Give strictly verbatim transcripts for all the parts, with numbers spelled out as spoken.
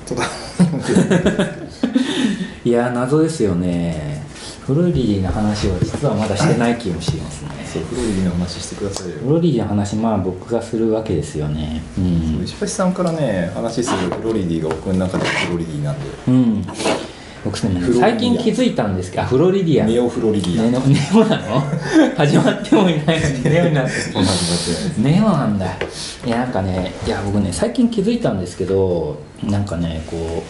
とだいや謎ですよね。フロリディの話は実はまだしてない気もしますね。 そうフロリディの話してくださいよ。 フロリディの話まあ僕がするわけですよね。うん。 石橋さんからね話するフロリディが僕の中でフロリディなんで。 うん。僕ね最近気づいたんですけど、あフロリディア。 ネオフロリディア。 ネオネオなの？始まってもいないのにネオになってる。ネオなんだ。いやなんかねいや僕ね最近気づいたんですけどなんかねこう。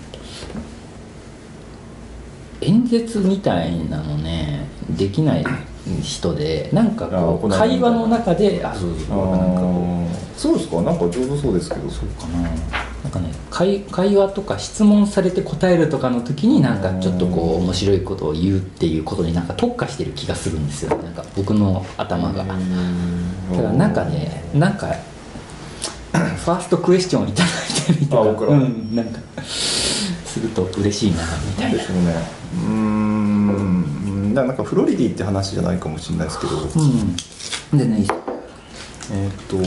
演説みたいなのねできない人でなんかこう会話の中であそうそうなんかこうそうですかなんか上手そうですけどそうかななんかね 会, 会話とか質問されて答えるとかの時になんかちょっとこう面白いことを言うっていうことになんか特化してる気がするんですよなんか僕の頭がだからなんかねなんかファーストクエスチョンいただいてみたらうんなんかすると嬉しいなみたいなですよね。うーんなんかフロリディって話じゃないかもしれないですけど、 うん、でねえーっとう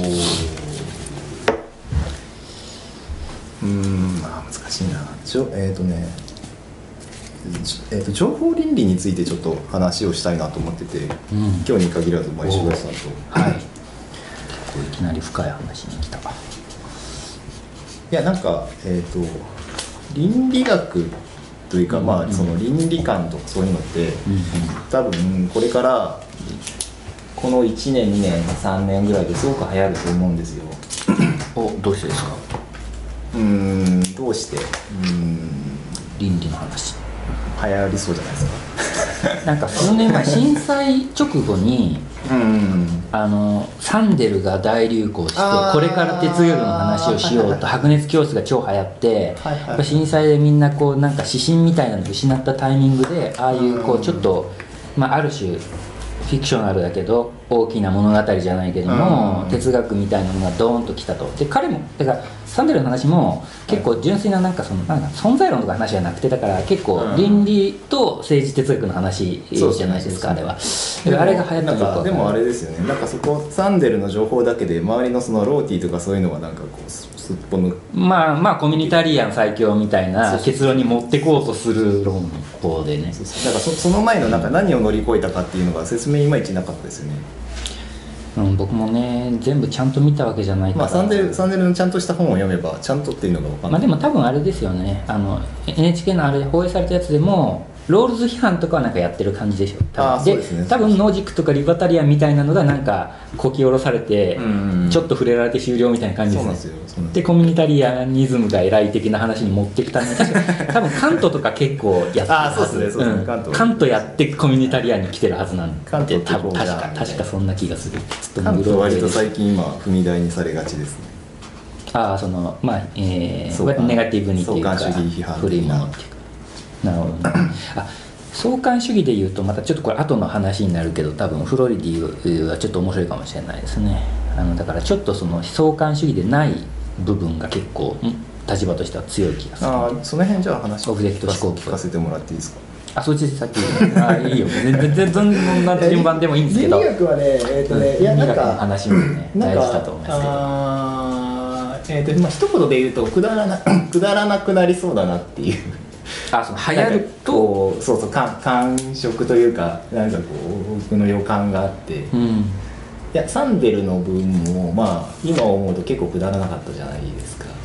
ーんまあ難しいなちょえーっとねえーっと情報倫理についてちょっと話をしたいなと思ってて、うん、今日に限らず石橋さんとはいいきなり深い話に来たいやなんかえーっと倫理学というか、まあその倫理観とかそういうのって、うんうん、多分これからこのいちねんにねんさんねんぐらいですごく流行ると思うんですよ。 おどうしてですか？ うーんどうしてうーん倫理の話流行りそうじゃないですかなんか数年前震災直後にうんうんあのサンデルが大流行してこれから哲学の話をしようと白熱教室が超流行って、はいはいはい、やっぱ震災でみんなこうなんか指針みたいなのを失ったタイミングでああいうこうちょっと、まあ、ある種フィクショナルだけど大きな物語じゃないけども哲学みたいなのがドーンときたとで彼もだからサンデルの話も結構純粋ななんかそのなんか存在論とか話じゃなくてだから結構倫理と政治哲学の話じゃないですか、うん、あれはであれが流行ったのかでもあれですよねなんかそこサンデルの情報だけで周りのそのローティーとかそういうのはなんかこうすっぽ抜まあまあコミュニタリアン最強みたいな結論に持ってこうとする論法でねそうそうだから そ, その前のなんか何を乗り越えたかっていうのが説明いまいちなかったですよねうん、僕もね全部ちゃんと見たわけじゃないから、 まあ、サンデル、サンデルのちゃんとした本を読めばちゃんとっていうのが分かんない、 まあ、でも多分あれですよねあの エヌエイチケー のあれで放映されたやつでもロールズ批判とかはなんかやってる感じでしょ多分あそうですね、 で多分ノージックとかリバタリアンみたいなのがなんかこき下ろされて、うんうん、ちょっと触れられて終了みたいな感じですね。そうなんですよ。でコミュニタリアニズムが偉い的な話に持っていくために多分カントとか結構やってるはずあそうですね、そうですね、うん、カントカントやってコミュニタリアンに来てるはずなんでカント多分確か確かそんな気がする。 カント割と最近今踏み台にされがちですね。 ああそのまあ、えー、ネガティブにっていうか相関主義批判古いものっていうかなるほど、ね、あ相関主義でいうとまたちょっとこれ後の話になるけど多分フロリディはちょっと面白いかもしれないですね。あのだからちょっとその相関主義でない部分が結構立場としては強い気がする。 あその辺じゃあ話オブジェクト思考聞かせてもらっていいですか。 あそっちでさっきあいいよ全然全然どんな順番でもいいんですけど倫理学はねえっ、ー、とね、うん、いやなんか話もね大事だと思いますけどあえーとまあ一言で言うとくだらなくだらなくなりそうだなっていうあその流行るとそうそう感感触というかなんかこう僕の予感があって、うん、いやサンデルの分もまあ今思うと結構くだらなかったじゃないですか、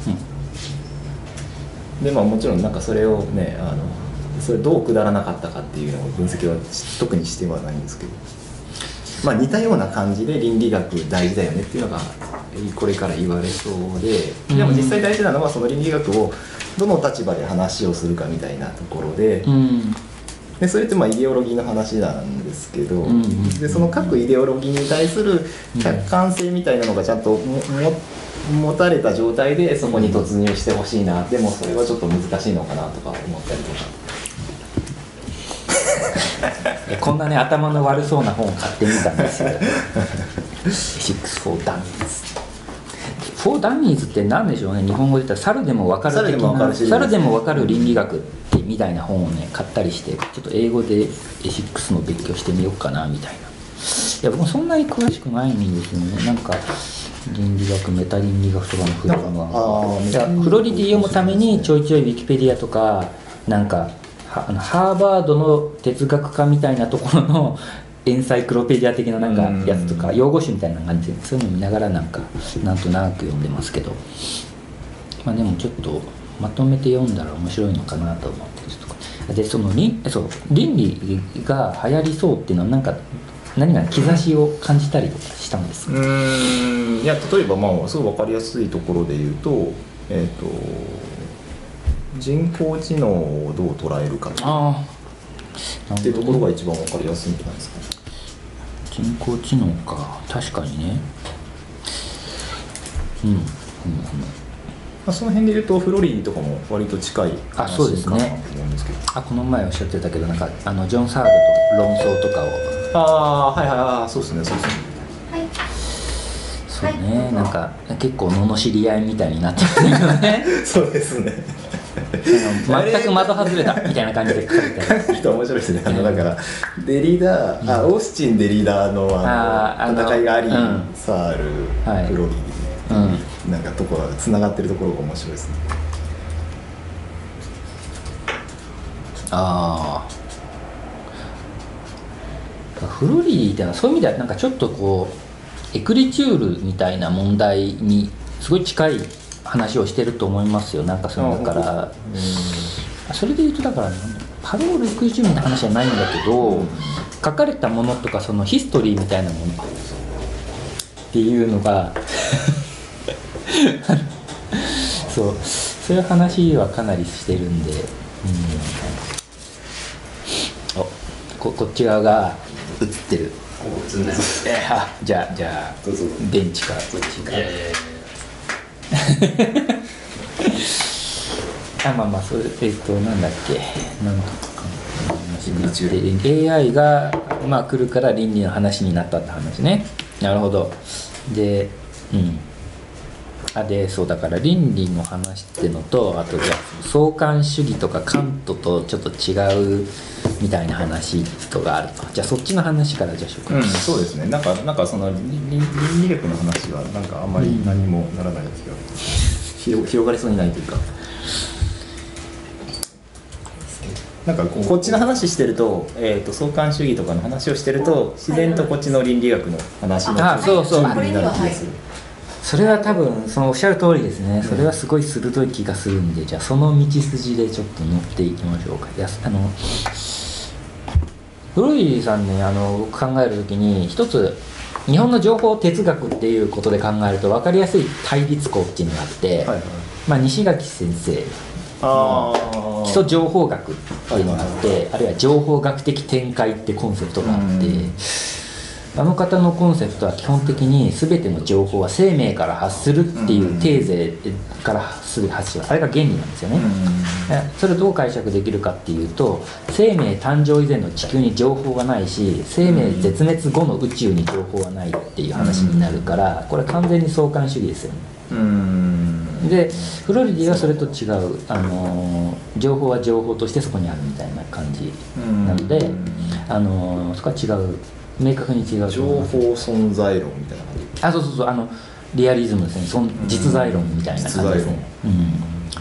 うん、でまあもちろんなんかそれをねあのそれどうくだらなかったかっていうのを分析は特にしてはないんですけどまあ似たような感じで倫理学大事だよねっていうのがこれから言われそうででも実際大事なのはその倫理学をどの立場で話をするかみたいなところで、うん、でそれってまあイデオロギーの話なんですけど、うん、でその各イデオロギーに対する客観性みたいなのがちゃんともも持たれた状態でそこに突入してほしいな、でもそれはちょっと難しいのかなとか思ったりとかこんなね頭の悪そうな本を買ってみたんですよシックスフォーダミーズフォーダミーズって何でしょうね日本語で言ったら猿でも分かる的な猿でも分かる倫理学ってみたいな本をね買ったりしてちょっと英語でエシックスの勉強してみようかなみたいな。いや僕もそんなに詳しくないんですよね。なんか倫理学メタ倫理学とかのフロムはあだからフロリディ読むためにちょいちょいウィキペディアとかなんかはあのハーバードの哲学家みたいなところのエンサイクロペディア的ななんかやつとか用語集みたいな感じでそういうの見ながらなんかなんとなく読んでますけど、まあでもちょっとまとめて読んだら面白いのかなと思ってるとかで、その倫そう倫理が流行りそうっていうのはなんか何か兆しを感じたりとかしたんですか？ うーんいや例えばまあすごい分かりやすいところで言うと、えーと人工知能をどう捉えるかとかああっていうところが一番分かりやすいんじゃないですか。 人工知能か確かにねうんうんうんまあ、その辺で言うとフロリーとかも割と近いあそうですね話かなと思うんですけど、 あこの前おっしゃってたけどなんかあのジョン・サードと論争とかをああはいはいはいそうですねそうですねそうねなんか結構罵り合いみたいになってますよねそうですね全く的外れたみたいな感じで書いてある人面白いですねあのだからデリダー、あオースチン・デリダーのあのあーあの戦いがあり、 うんサール、 はいフロリー、 うんなんかところがつながってるところが面白いですね。 ああフロリーってのはそういう意味ではなんかちょっとこうエクリチュールみたいな問題にすごい近い話をしてると思いますよ。なんかそのだからそれで言うとだからパロールエクリチュールみたいな話じゃないんだけど書かれたものとかそのヒストリーみたいなものっていうのがそうそういう話はかなりしてるんで、うん、お こ, こっち側が映ってるえあじゃあじゃあベンチかこっちかあまあまあそれえっとなんだっけなんとか話にで エーアイ がまあ来るから倫理の話になったって話ね。なるほど。でうんあでそうだから倫理の話ってのとあとじゃあ相関主義とかカントとちょっと違うみたいな話とかあるとじゃあそっちの話からじゃあしようか、 うん、そうですねなんかなんかその倫倫理学の話はなんかあんまり何もならない気が、うん、広, 広がりそうにないというかなんかこっちの話してると、えー、と相関主義とかの話をしてると自然とこっちの倫理学の話のあそうそう準備になる気がする。 それは多分そのおっしゃる通りですね。それはすごい鋭い気がするんで、じゃあその道筋でちょっと乗っていきましょうか。いやあの古井さんねあの考える時に一つ日本の情報哲学っていうことで考えると分かりやすい対立項っていうのがあって、はいはい、まあ、西垣先生あ基礎情報学っていうのがあって、はいはいはい、あるいは情報学的展開ってコンセプトがあって、あの方のコンセプトは基本的に全ての情報は生命から発するっていうテーゼから発する発信、あれが原理なんですよね。それをどう解釈できるかっていうと、生命誕生以前の地球に情報がないし、生命絶滅後の宇宙に情報がないっていう話になるから、これ完全に相関主義ですよね。でフロリディはそれと違う、あの情報は情報としてそこにあるみたいな感じなので、あのそこは違う、明確に違う情報存在論みたいな感じ。 あそうそうそう、あのリアリズムですね、そん実在論みたいな感じですね。うん、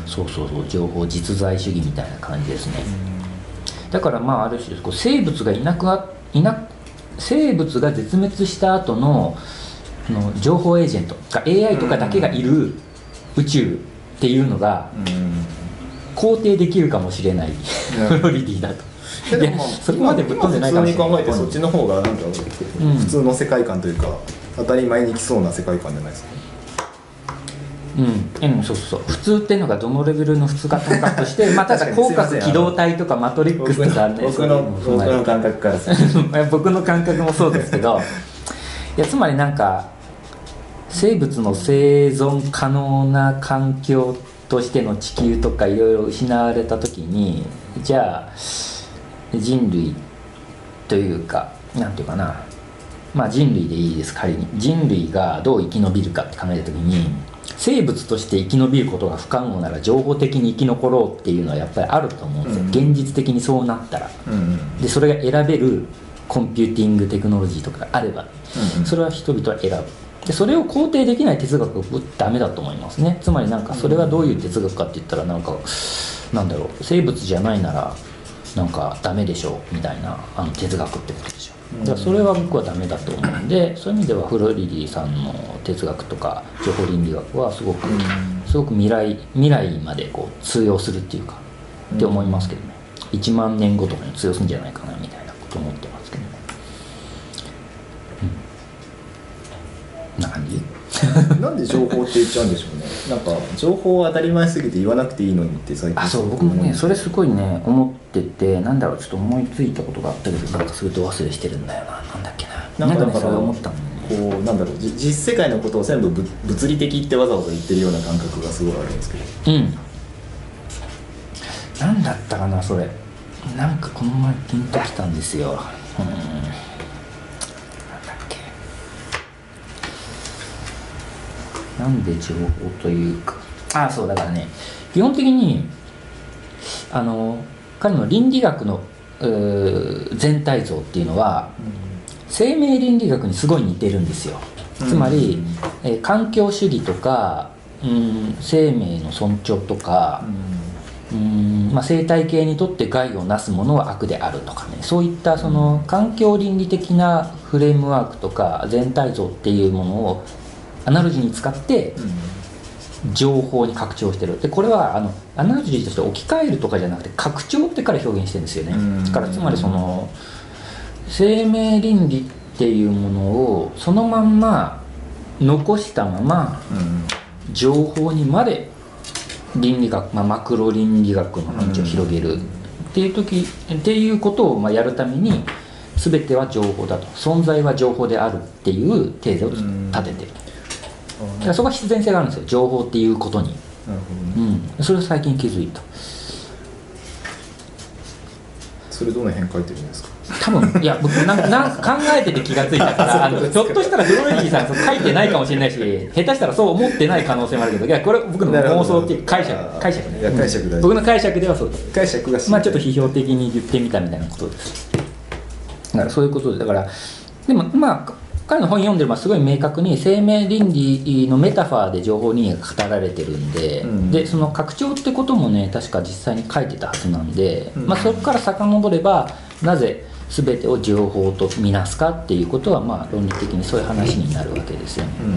そうそうそう、情報実在主義みたいな感じですね。だからまあある種こう生物がいなくいな生物が絶滅した後のの情報エージェントが エーアイ とかだけがいる宇宙っていうのが肯定できるかもしれないフロリディだと。いやそれまでぶっ飛んでないかもしれない。 普通に考えてそっちの方がなんか普通の世界観というか、当たり前に来そうな世界観じゃないですか。 うん、うん、そうそう、普通っていうのがどのレベルの普通かとかとしてまあただ広角機動体とかマトリックスとかあるね。 僕の僕の感覚からする僕の感覚もそうですけどいやつまりなんか生物の生存可能な環境としての地球とかいろいろ失われた時に、じゃあ人類というかなんていうかな、まあ人類でいいです、仮に人類がどう生き延びるかって考えた時に、生物として生き延びることが不可能なら情報的に生き残ろうっていうのはやっぱりあると思うんですよ、うん、現実的にそうなったら、うんうん、でそれが選べるコンピューティングテクノロジーとかがあれば、うんうん、それは人々は選ぶ。 でそれを肯定できない哲学はダメだと思いますね。つまりなんかそれはどういう哲学かって言ったらなんかなんだろう、生物じゃないならなんかダメでしょうみたいなあの哲学ってことでしょ。だからそれは僕はダメだと思うんで、そういう意味ではフロリディさんの哲学とか情報倫理学はすごくすごく未来未来までこう通用するっていうかって思いますけどね。いちまんねんごとかに通用するんじゃないかなみたいなこと思ってますけどね。うん、な感じなんで情報って言っちゃうんでしょうね。なんか情報は当たり前すぎて言わなくていいのにって最近。 あ、そう僕もねそれすごいね思ってて、なんだろう、ちょっと思いついたことがあったけどなんかすると忘れしてるんだよな。なんだっけな。 なんかね、 だから思ったのね。 こうなんだろう、じ実世界のことを全部ぶ物理的ってわざわざ言ってるような感覚がすごいあるんですけど。 うん。なんだったかなそれ。なんかこの前ピンときたんですよ。うん。なんだっけ。なんで情報というか、あ、そうだからね、基本的にあの彼の倫理学のうー全体像っていうのは、うん、生命倫理学にすごい似てるんですよ。つまり、うん、えー、環境主義とか、うん、生命の尊重とか、うん、まあ、生態系にとって害をなすものは悪であるとかね、そういったその環境倫理的なフレームワークとか全体像っていうものをアナロジーに使って情報に拡張してる。でこれはあのアナロジーとして置き換えるとかじゃなくて拡張ってから表現してるんですよね。だからつまりその生命倫理っていうものをそのまんま残したまま情報にまで倫理学、まあ、マクロ倫理学の範疇を広げるっていう時っていうことをまあやるために全ては情報だと、存在は情報であるっていうテーゼを立ててる。だからそこは必然性があるんですよ、情報っていうことに。なるほどね。うん、それを最近気づいた。 それどの辺書いてるんですか？ 多分いや僕なんかなんか考えてて気がついたからあのひょっとしたらフロリディさんそう書いてないかもしれないし、下手したらそう思ってない可能性もあるけど、いやこれ僕の妄想っていう解釈解釈ね。 いや解釈大事。 僕の解釈ではそうです。 解釈がまあちょっと批評的に言ってみたみたいなことです。だからそういうことで、だからでもまあ彼の本読んでればすごい明確に生命倫理のメタファーで情報倫理が語られてるんで、うん、でその拡張ってこともね確か実際に書いてたはずなんで、うん、まあ、そこから遡ればなぜ全てを情報とみなすかっていうことはまあ論理的にそういう話になるわけですよね。うん、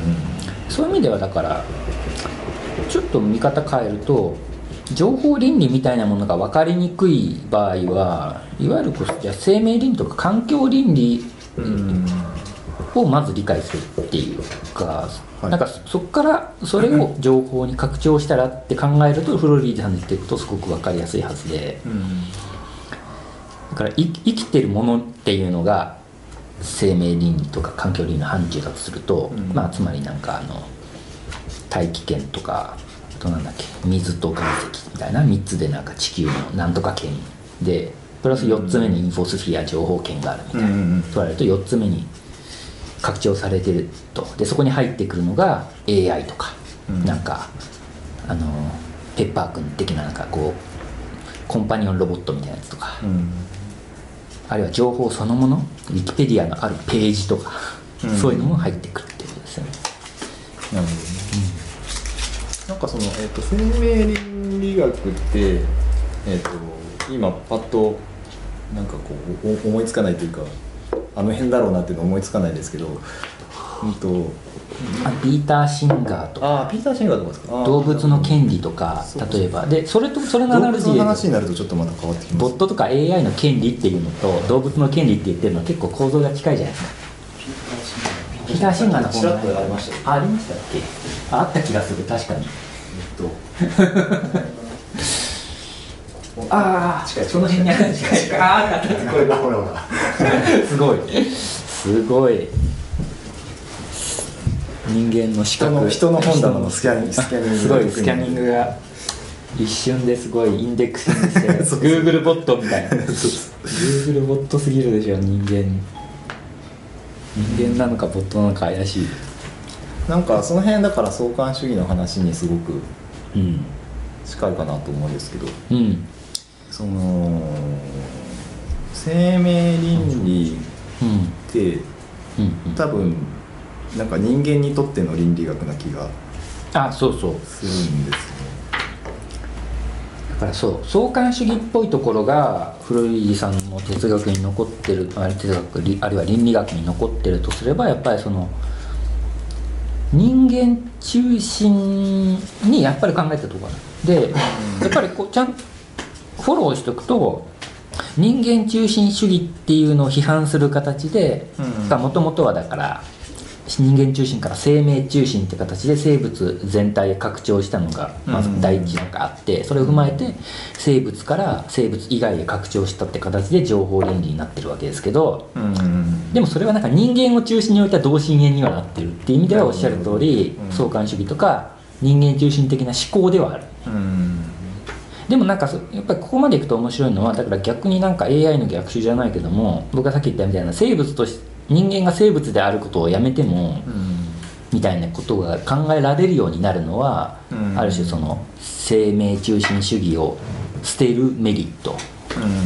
そういう意味ではだからちょっと見方変えると情報倫理みたいなものが分かりにくい場合はいわゆるこうじゃ生命倫理とか環境倫理、うん、をまず理解するっていうか、はい、なんかそこからそれを情報に拡張したらって考えるとフロリーさんで言っていくとすごく分かりやすいはずで、うん、だから生きてるものっていうのが生命倫理とか環境倫理の範疇だとすると、うん、まあつまりなんかあの大気圏とかあとなんだっけ水と岩石みたいなみっつでなんか地球のなんとか圏でプラスよっつめにインフォスフィア情報圏があるみたいな、うん、と言われるとよっつめに拡張されてると。でそこに入ってくるのが エーアイ とか、うん、なんかあのペッパーくん的ななんかこうコンパニオンロボットみたいなやつとか、うん、あるいは情報そのものウィキペディアのあるページとか、うん、そういうのも入ってくるっていうことですよね。 なるほどね。うん、なんかその、えーと、生命倫理学って、えーと、今パッとなんかこう思いつかないというかあの辺だろうなっていうの思いつかないですけど、うんとあピーター・シンガーとか、 あピーター・シンガーとかですか。 動物の権利とか例えばでそれとそれのアナロジーで動物の話になるとちょっとまた変わってきます。 ボットとか エーアイ の権利っていうのと動物の権利って言ってるのは結構構造が近いじゃないですか。ピーター・シンガーの本がありました。ありましたっけ。ああった気がする。確かにああその辺にある近いああこれがほらほらすごいすごい人間の視覚人の本棚のスキャニングすごいスキャニングが一瞬ですごいインデックスにしてGoogle ボットみたいなGoogle ボットすぎるでしょ。人間人間なのかボットなのか怪しい。 なんかその辺だから相関主義の話にすごく近いかなと思うんですけど、うん、その生命倫理って多分なんか人間にとっての倫理学な気があそうそうするんですね。 だからそう相関主義っぽいところがフロイデさんの哲学に残ってる、あ哲学あるいは倫理学に残ってるとすれば、やっぱりその人間中心にやっぱり考えたところで、やっぱりこうちゃんフォローしておくと、人間中心主義っていうのを批判する形で、もともとはだから人間中心から生命中心って形で生物全体へ拡張したのがまず第一なんかあって、それを踏まえて生物から生物以外へ拡張したって形で情報倫理になってるわけですけど、でもそれはなんか人間を中心に置いた同心円にはなってるっていう意味ではおっしゃる通り、相関主義とか人間中心的な思考ではある。でもなんかやっぱりここまでいくと面白いのは、だから逆になんか エーアイ の逆襲じゃないけども、僕がさっき言ったみたいな生物として人間が生物であることをやめても、うん、みたいなことが考えられるようになるのは、うん、ある種その生命中心主義を捨てるメリット、うんうんうん、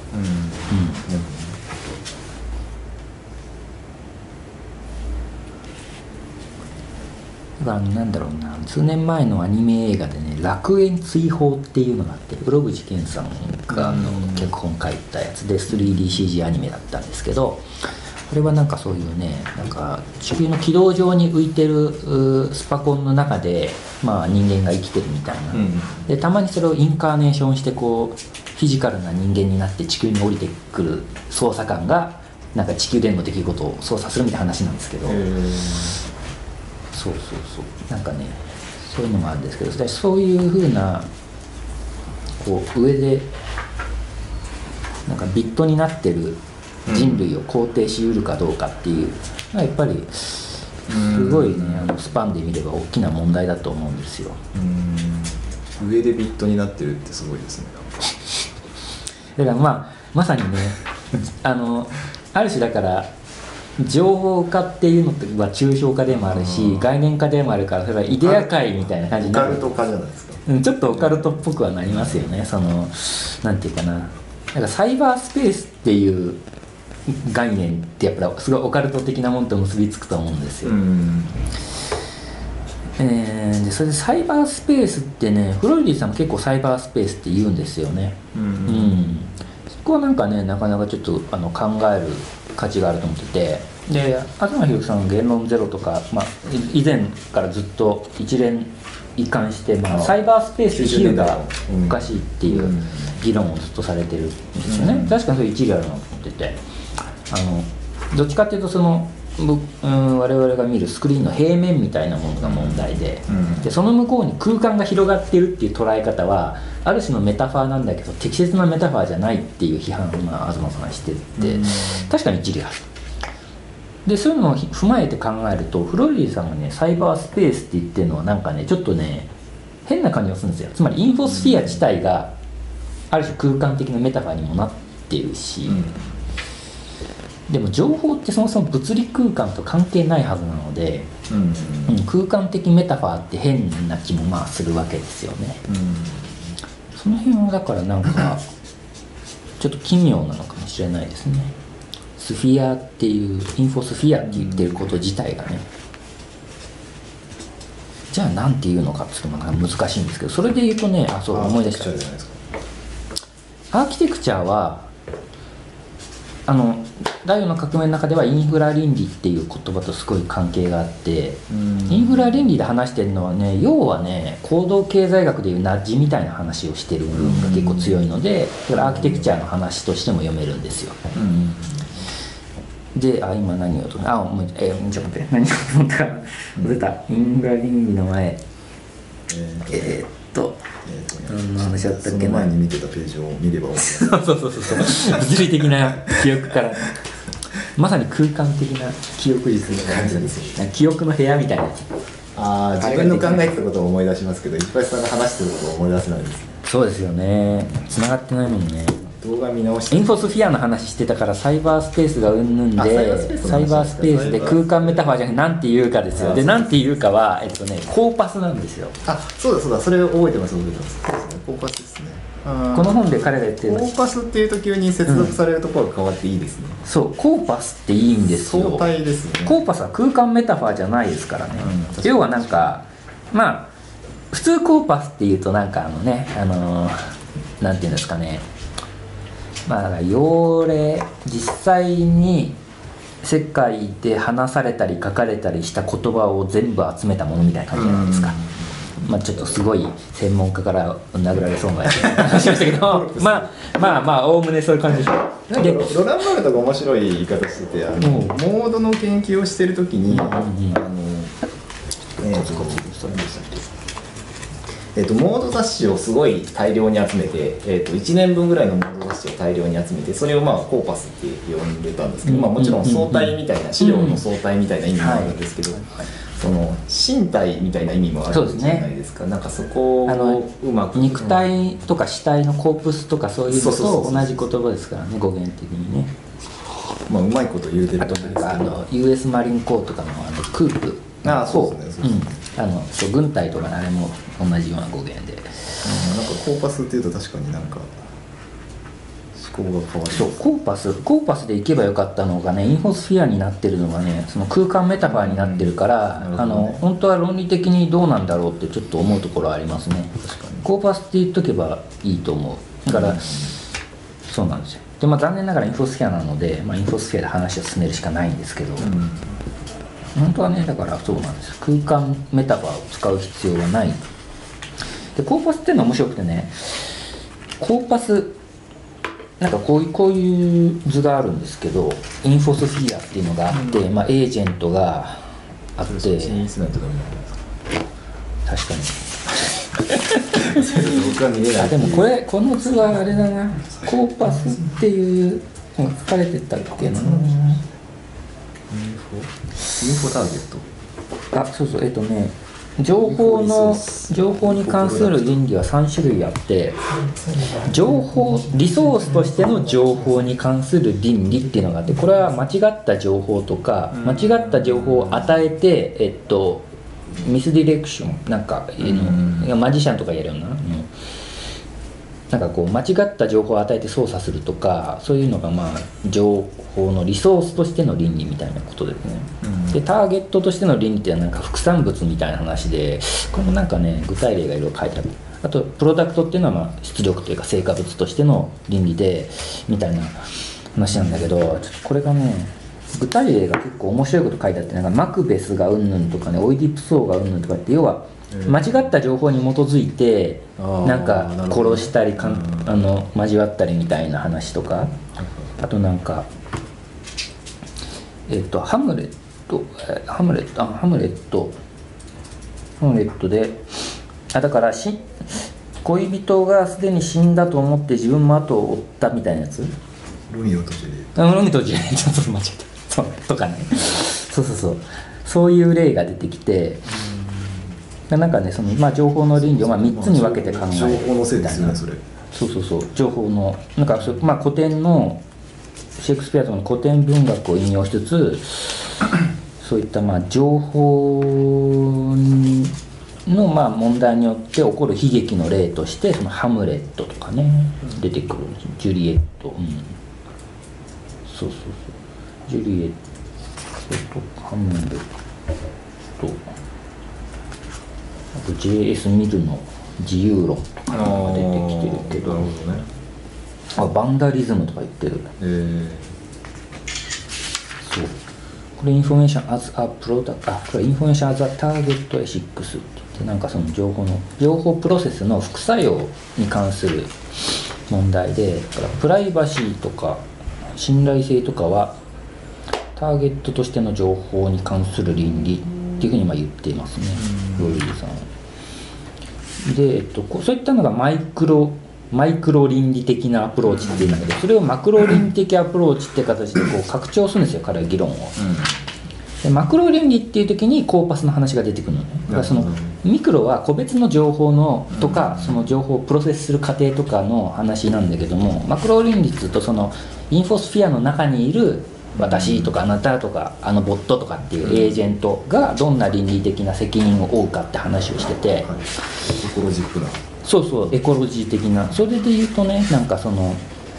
だからなんだろうな、数年前のアニメ映画でね、楽園追放っていうのがあって、室伏健さんがあの脚本書いたやつで スリーディーシージー アニメだったんですけど、これはなんかそういうね、なんか地球の軌道上に浮いてるスパコンの中で、まあ、人間が生きてるみたいな、うん、でたまにそれをインカーネーションしてこうフィジカルな人間になって地球に降りてくる捜査官がなんか地球での出来事を捜査するみたいな話なんですけど、そうそうそうなんかね、そういうのもあるんですけど、そういう風なこう上でなんかビットになってる人類を肯定しうるかどうかっていうのはやっぱりすごいね、あのスパンで見れば大きな問題だと思うんですよ。 うん、上でビットになってるってすごいですね。 だからまあまさにねあのある種だから情報化っていうのは抽象化でもあるし概念化でもあるから、それはイデア界みたいな感じになる。 オカルト化じゃないですか。 うん、ちょっとオカルトっぽくはなりますよね。そのなんていうかな、なんかサイバースペースっていう概念ってやっぱりすごいオカルト的なものと結びつくと思うんですよ。うんえー、でそれでサイバースペースってね、フロイディさんも結構サイバースペースって言うんですよね。うん、うん、そこはなんかね、なかなかちょっとあの考える価値があると思ってて、で東博樹さんの言論ゼロとか、まあ、以前からずっと一連一貫して、まあ、サイバースペース比喩がおかしいっていう議論をずっとされてるんですよね。うん、確かにそれ一理あるなと思ってて、あのどっちかっていうとその僕、うん、我々が見るスクリーンの平面みたいなものが問題 で,、うん、でその向こうに空間が広がってるっていう捉え方はある種のメタファーなんだけど適切なメタファーじゃないっていう批判を、まあ、東さんがしてて、うん、確かに一理ある。でそういうのを踏まえて考えるとフロイディさんがねサイバースペースって言ってるのはなんかねちょっとね変な感じがするんですよ。つまりインフォスフィア自体がある種空間的なメタファーにもなっているし、うんでも情報ってそもそも物理空間と関係ないはずなので、うんうんうん、空間的メタファーって変な気もまあするわけですよね。うん、その辺はだからなんかちょっと奇妙なのかもしれないですね。スフィアっていうインフォスフィアって言ってること自体がね、じゃあ何て言うのかっていうのも難しいんですけど、それで言うとね、あそう思い出した。アーキテクチャはあの第四の革命の中ではインフラ倫理っていう言葉とすごい関係があって、インフラ倫理で話してるのはね、要はね行動経済学でいうナッジみたいな話をしてる部分が結構強いので、だからアーキテクチャの話としても読めるんですよ。で、あ今何をとあもうえー、ちょっと待って何をと思ったか出た、インフラ倫理の前えー、えー、っと何の話だったっけな。その前に見てたページを見れば分かる。 そうそうそうそう物理的な記憶からまさに空間的な記憶術みたいな感じなんですよ。記憶の部屋みたいな。 ああ、自分の考えてたことを思い出しますけど、いっぱいさんが話してることを思い出せないですね。 そうですよね。繋がってないもんね。 動画見直してインフォスフィアの話してたからサイバースペースがうんぬんで、サイバースペースで空間メタファーじゃなくて何て言うかですよ。で何て言うかはえっとねコーパスなんですよ。 あ、そうだそうだ、それ覚えてます覚えてます。そうですね、コーパスですね。 この本で彼が言ってるコーパスっていうと急に接続されるところが変わっていいですね、 うん、そうコーパスっていいんですよ。 相対ですね。 コーパスは空間メタファーじゃないですからね、 うん、 要はなんかまあ普通コーパスっていうとなんかあのねあのー、なんていうんですかね、まあだから用例実際に世界で話されたり書かれたりした言葉を全部集めたものみたいな感じじゃないですか、うん、まあちょっとすごい専門家から殴られそうな話をしたけどまあまあまあおおむねそういう感じでしょ。でロラン・バルトが面白い言い方してて、あの、うん、モードの研究をしてるときに、うん、あのえーとそれでしたっけえー、とモード雑誌をすごい大量に集めて、えー、といちねんぶんぐらいのモード雑誌を大量に集めて、それをまあコーパスって呼んでたんですけど、うん、まあ、もちろん相対みたいな、資料の相対みたいな意味もあるんですけど、うん、その身体みたいな意味もあるじゃないですか。なんかそこをうまく肉体とか死体のコープスとかそういうのと同じ言葉ですからね、語源的にね。 まあうまいこと言うてると思うんですけど、あとなんかあの ユーエス マリンコーとかのあのクープ、 ああそうですね、 うん、あのそう軍隊とかのあれも同じような語源で、うん、なんかコーパスっていうと確かになんか思考が変わる。 そうコーパスコーパスでいけばよかったのがね、インフォスフィアになってるのがね、その空間メタファーになってるから、うん、あの、ね、本当は論理的にどうなんだろうってちょっと思うところはありますね。確かにコーパスって言っとけばいいと思う。だから、うん、そうなんですよ。で、まあ、残念ながらインフォスフィアなので、まあ、インフォスフィアで話を進めるしかないんですけど、うん、本当はね、だからそうなんです。空間メタファーを使う必要はない。でコーパスっていうのは面白くてね、コーパスなんかこういうこういう図があるんですけど、インフォスフィアっていうのがあって、うん、まあ、エージェントがあって、確かに僕は見れない。あ、でもこれこの図はあれだな、コーパスっていうのが書かれてたっけな。インフォインフォターゲット。 あ、そうそう、えっとね情報の情報に関する倫理はさん種類あって、情報リソースとしての情報に関する倫理っていうのがあって、これは間違った情報とか間違った情報を与えて、えっとミスディレクションなんか、えー、のマジシャンとかやるような、うん、なんかこう間違った情報を与えて操作するとか、そういうのがまあ情報のリソースとしての倫理みたいなことですね、うん、でターゲットとしての倫理っていうのはなんか副産物みたいな話で、これもなんかね具体例がいろいろ書いてある。あとプロダクトっていうのはまあ出力というか成果物としての倫理でみたいな話なんだけど、ちょっとこれがね具体例が結構面白いこと書いてあって、なんかマクベスがうんぬんとかね、オイディプソーがうんぬんとかって、要は間違った情報に基づいてなんか殺したりかんあの交わったりみたいな話とか、あとなんかえっとハムレットハムレットあハムレットハムレットで、あだからし恋人がすでに死んだと思って自分も後を追ったみたいなやつ、 ロミオとジュリエット、ロミオとジュリエット、ちょっと間違えたそうとかねそうそうそう、そういう例が出てきて、なんかねその、まあ、情報の倫理をまあみっつに分けて考えるみたいな、情報のせいですよねそれ。そうそうそう、情報のなんかそ、まあ、古典のシェイクスピアとかの古典文学を引用しつつそういったまあ情報のまあ問題によって起こる悲劇の例として、そのハムレットとかね出てくる、ジュリエット、うん、そうそうそう、ジュリエットとハムレット、あと ジェイエス ミルの自由論とかが出てきてるけど、 なるほどね、 あバンダリズムとか言ってる、 えー、 そうこれインフォメーション as a product、 あこれインフォメーション as a target ethics って言って、なんかその情報の情報プロセスの副作用に関する問題で、だからプライバシーとか信頼性とかはターゲットとしての情報に関する倫理っていうふうにまあ言っていますね、ロイーさんで、えっと、そういったのがマイクロマイクロ倫理的なアプローチっていうんだけど、それをマクロ倫理的アプローチって形でこう拡張するんですよ、彼は議論を、うん、でマクロ倫理っていう時にコーパスの話が出てくるのね。だからそのミクロは個別の情報のとか、その情報をプロセスする過程とかの話なんだけども、マクロ倫理っていうとそのインフォスフィアの中にいる私とかあなたとかあのボットとかっていうエージェントがどんな倫理的な責任を負うかって話をしてて、 エコロジックなそうそう、エコロジー的な。それで言うとね、なんかその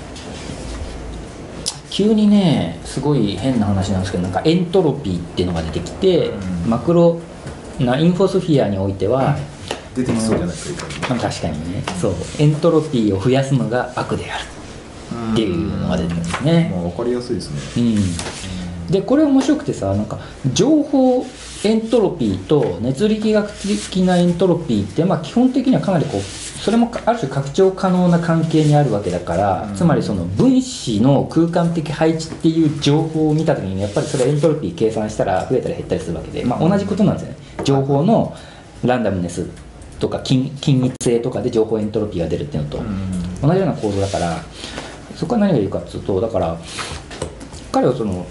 急にねすごい変な話なんですけど、なんかエントロピーっていうのが出てきて、うん、マクロなインフォスフィアにおいては、 うん、出てきそうじゃないですか、 うん、確かにね、そうエントロピーを増やすのが悪であるっていうのが出てくるんですね。 まあ、分かりやすいですね。 うん、でこれ面白くてさ、なんか情報エントロピーと熱力学的なエントロピーって、まあ、基本的にはかなりこうそれもある種拡張可能な関係にあるわけだから、うん、つまりその分子の空間的配置っていう情報を見た時にやっぱりそれエントロピー計算したら増えたり減ったりするわけで、まあ、同じことなんですよね。情報のランダムネスとか均一性とかで情報エントロピーが出るっていうのと同じような構造だから、そこは何が言うかっていうと、だから彼はその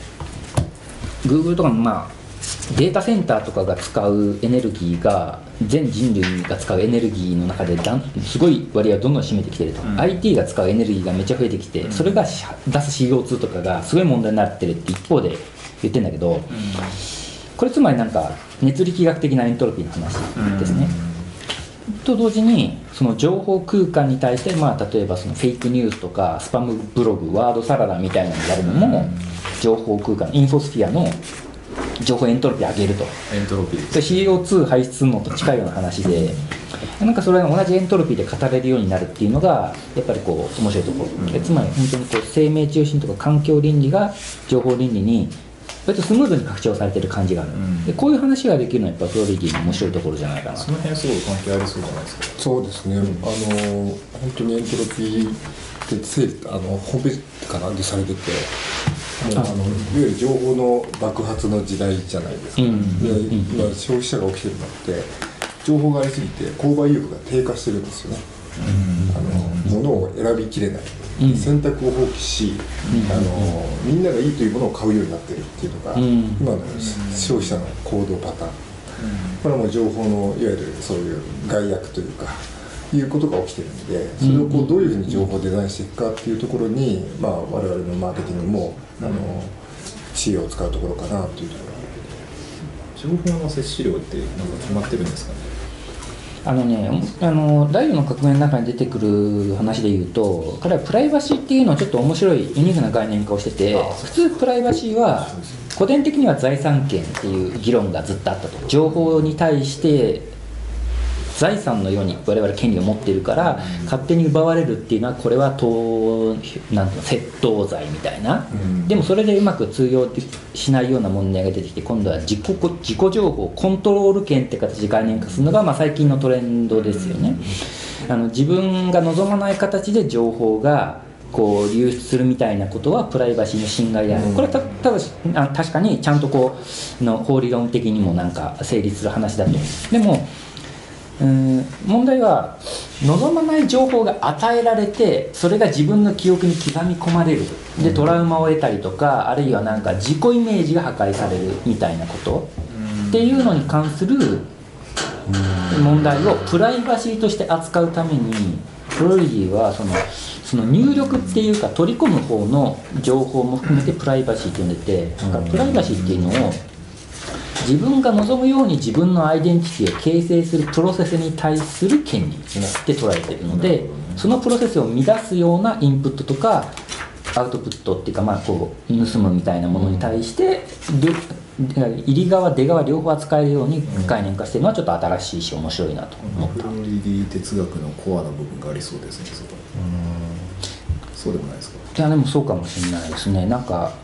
Google とかのまあデータセンターとかが使うエネルギーが全人類が使うエネルギーの中でだんすごい割合をどんどん占めてきてると、うん、アイティー が使うエネルギーがめっちゃ増えてきて、うん、それが出す シーオーツー とかがすごい問題になってるって一方で言ってるんだけど、うん、これつまりなんか熱力学的なエントロピーの話ですね、うん、と同時にその情報空間に対して、まあ、例えばそのフェイクニュースとかスパムブログワードサラダみたいなのをやるのも、うん、情報空間インフォスフィアの情報エントロピー上げると、 エントロピーで シーオーツー 排出するのと近いような話で、なんかそれが同じエントロピーで語れるようになるっていうのがやっぱりこう面白いところ、うん、でつまり本当にこう生命中心とか環境倫理が情報倫理に割とスムーズに拡張されてる感じがある、うん、でこういう話ができるのはやっぱフロリディの面白いところじゃないかな。 その辺すごい関係ありそうじゃないですか。 そうですね、うん、あの本当にエントロピーってあのホームページかなんでされてて、もうあのいわゆる情報の爆発の時代じゃないですか、うん、で今消費者が起きてるのって情報がありすぎて購買意欲が低下してるんですよね、うん、あの物を選びきれない、うん、選択を放棄し、うん、あのみんながいいというものを買うようになってるっていうのが、うん、今の消費者の行動パターン、うん、これはもう情報のいわゆるそういう害悪というかいうことが起きてるんで、それをこうどういうふうに情報をデザインしていくかっていうところに、まあ、我々のマーケティングもあの知恵を使うところかなというところ。 情報の摂取量ってなんか決まってるんですかね。 あのね、あの第四の革命の中に出てくる話でいうと、彼はプライバシーっていうのはちょっと面白いユニークな概念化をしてて、普通プライバシーは古典的には財産権っていう議論がずっとあったと。情報に対して財産のように我々権利を持っているから、うん、勝手に奪われるっていうのはこれは盗なんていうの窃盗罪みたいな、うん、でもそれでうまく通用しないような問題が出てきて、今度は自己、自己情報コントロール権って形で概念化するのが、まあ、最近のトレンドですよね、うん、あの自分が望まない形で情報がこう流出するみたいなことはプライバシーの侵害である、うん、これはたただしあ確かにちゃんとこうの法理論的にもなんか成立する話だと。でもうん問題は望まない情報が与えられて、それが自分の記憶に刻み込まれるでトラウマを得たりとか、あるいはなんか自己イメージが破壊されるみたいなことっていうのに関する問題をプライバシーとして扱うために、フロリディはそのその入力っていうか取り込む方の情報も含めてプライバシーって呼んでて、だからプライバシーっていうのを自分が望むように自分のアイデンティティを形成するプロセスに対する権利って捉えているので、そのプロセスを乱すようなインプットとかアウトプットっていうか、まあこう盗むみたいなものに対して入り側出側両方扱えるように概念化しているのはちょっと新しいし面白いなと思った。 フロリディ哲学のコアな部分がありそうですね。そこうんそうでもないですか。 いやでもそうかもしれないですね。なんか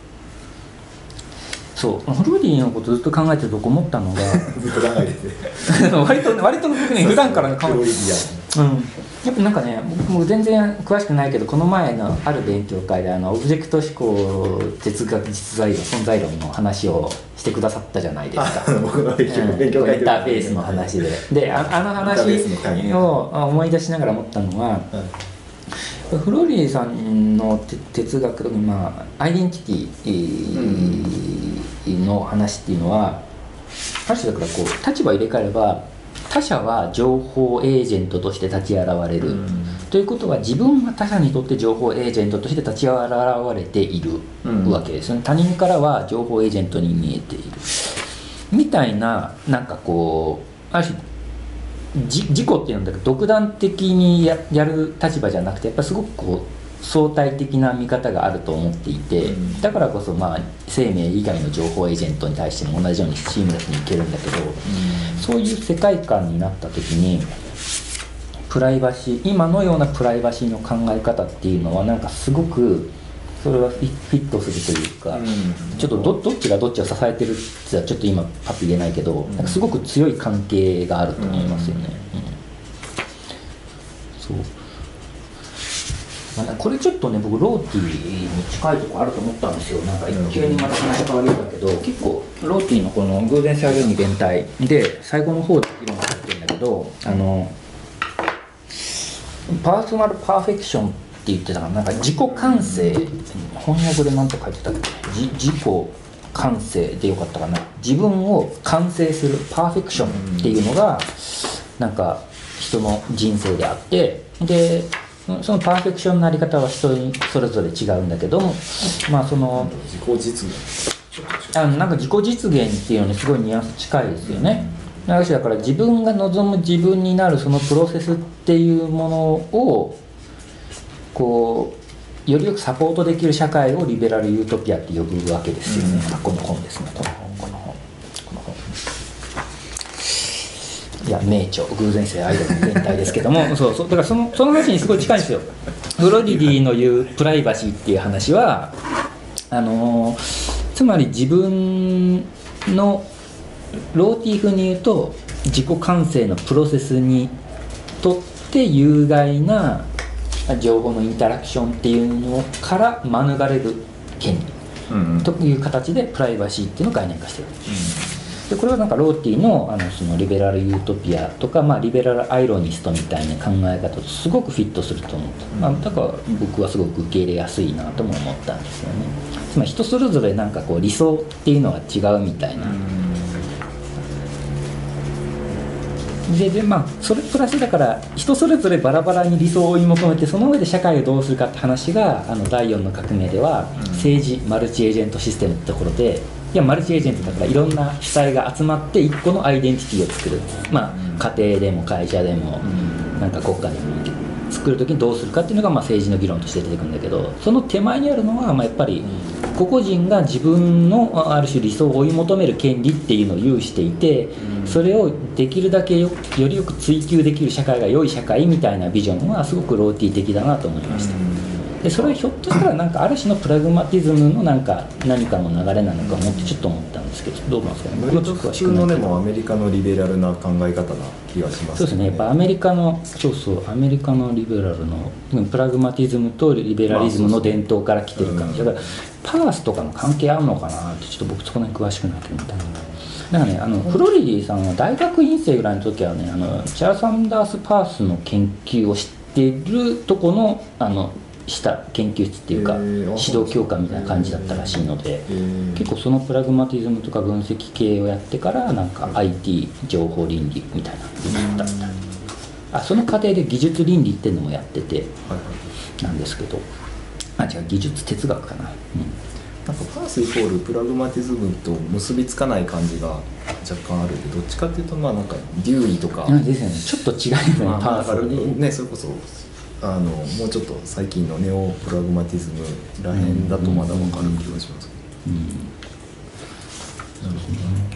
そうフロリディのことずっと考えてると思ったのがずっと考えてて割と割と僕ね普段から考えてる、うん、やっぱなんかね僕も全然詳しくないけど、この前のある勉強会であのオブジェクト思考哲学実在論存在論の話をしてくださったじゃないですか。 僕の勉強会で、うん、 インターフェースの話でで あ, あの話を思い出しながら思ったのは、うん、フロリディさんの哲学とか、まあ、アイデンティティの話っていうのは、ある種だからこう立場を入れ替えれば、他者は情報エージェントとして立ち現れる、うん、ということは自分は他者にとって情報エージェントとして立ち現れているわけですよね、うん、他人からは情報エージェントに見えているみたいな、なんかこうある種じ自己っていうんだけど独断的に や, やる立場じゃなくてやっぱすごくこう相対的な見方があると思っていて、うん、だからこそまあ生命以外の情報エージェントに対しても同じようにシームレスにいけるんだけど、うん、そういう世界観になった時にプライバシー今のようなプライバシーの考え方っていうのはなんかすごくそれはフィットするというか、うん、ちょっと ど, どっちがどっちを支えてるってはちょっと今パッと言えないけど、うん、なんかすごく強い関係があると思いますよね、うんうん、そう、まあ、これちょっとね僕ローティーに近いところあると思ったんですよ。なんか急にまた話変わるんだけど、結構ローティーのこの偶然性あるように連帯で最後の方で議論されてるんだけど、あのパーソナルパーフェクションって言ってたからなんか自己完成、翻訳で何と書いてたっけ、自己完成でよかったかな、自分を完成するパーフェクションっていうのがなんか人の人生であって、でそのパーフェクションのあり方は人にそれぞれ違うんだけども、まあその自己実現あのなんか自己実現っていうのにすごいニュアンス近いですよね。だから自分が望む自分になるそのプロセスっていうものをこうよりよくサポートできる社会をリベラルユートピアって呼ぶわけですよね、うん、この本ですね、この本この本この本いや名著偶然性アイドルの全体ですけどもそうそうだからそのその話にすごい近いんですよ。フロリディの言うプライバシーっていう話はあのつまり自分のローティー風に言うと自己完成のプロセスにとって有害な情報のインタラクションっていうのから免れる権利という形でプライバシーっていうのを概念化してる、うん、でこれはなんかローティー の, あのそのリベラルユートピアとか、まあ、リベラルアイロニストみたいな考え方とすごくフィットすると思った、うんまあ、だから僕はすごく受け入れやすいなとも思ったんですよね。つまり人それぞれなんかこう理想っていうのが違うみたいな、うんででまあ、それプラスだから人それぞれバラバラに理想を追い求めてその上で社会をどうするかって話があのだいよんの革命では政治マルチエージェントシステムってところでいやマルチエージェントだからいろんな主体が集まって一個のアイデンティティを作る、まあ、家庭でも会社でもなんか国家でも作るときにどうするかっていうのがまあ政治の議論として出てくるんだけど、その手前にあるのはまあやっぱり個々人が自分のある種理想を追い求める権利っていうのを有していて、それをできるだけ よ, よりよく追求できる社会が良い社会みたいなビジョンはすごくローティー的だなと思いました。でそれはひょっとしたらなんかある種のプラグマティズムのなんか何かの流れなのかもってちょっと思ったんですけど、どうなんですかね。 割と普通のでもアメリカのリベラルな考え方な気がしますね。 そうですね。やっぱアメリカのそうそうアメリカのリベラルのプラグマティズムとリベラリズムの伝統から来てる感じだから、パースとかの関係あるのかなってちょっと僕そこら辺詳しくないけどみたいな。だからね、あのフロリディさんは大学院生ぐらいの時はね、あのチャール・サンダース・パースの研究を知っているとこのあのした研究室っていうか、えー、指導教官みたいな感じだったらしいので、えー、結構そのプラグマティズムとか分析系をやってからなんか アイティー 情報倫理みたいなのだったみたいな、あその過程で技術倫理っていうのもやっててなんですけど、あ違う技術哲学かな、うん、 なんかパースイコールプラグマティズムと結びつかない感じが若干あるんで、どっちかっていうとまあなんかデューイとかですよね、ちょっと違いますね、まあ、パースにね、それこそあのもうちょっと最近のネオプラグマティズムらへんだとまだ分かる気がします、うんうんうん、なるほどね。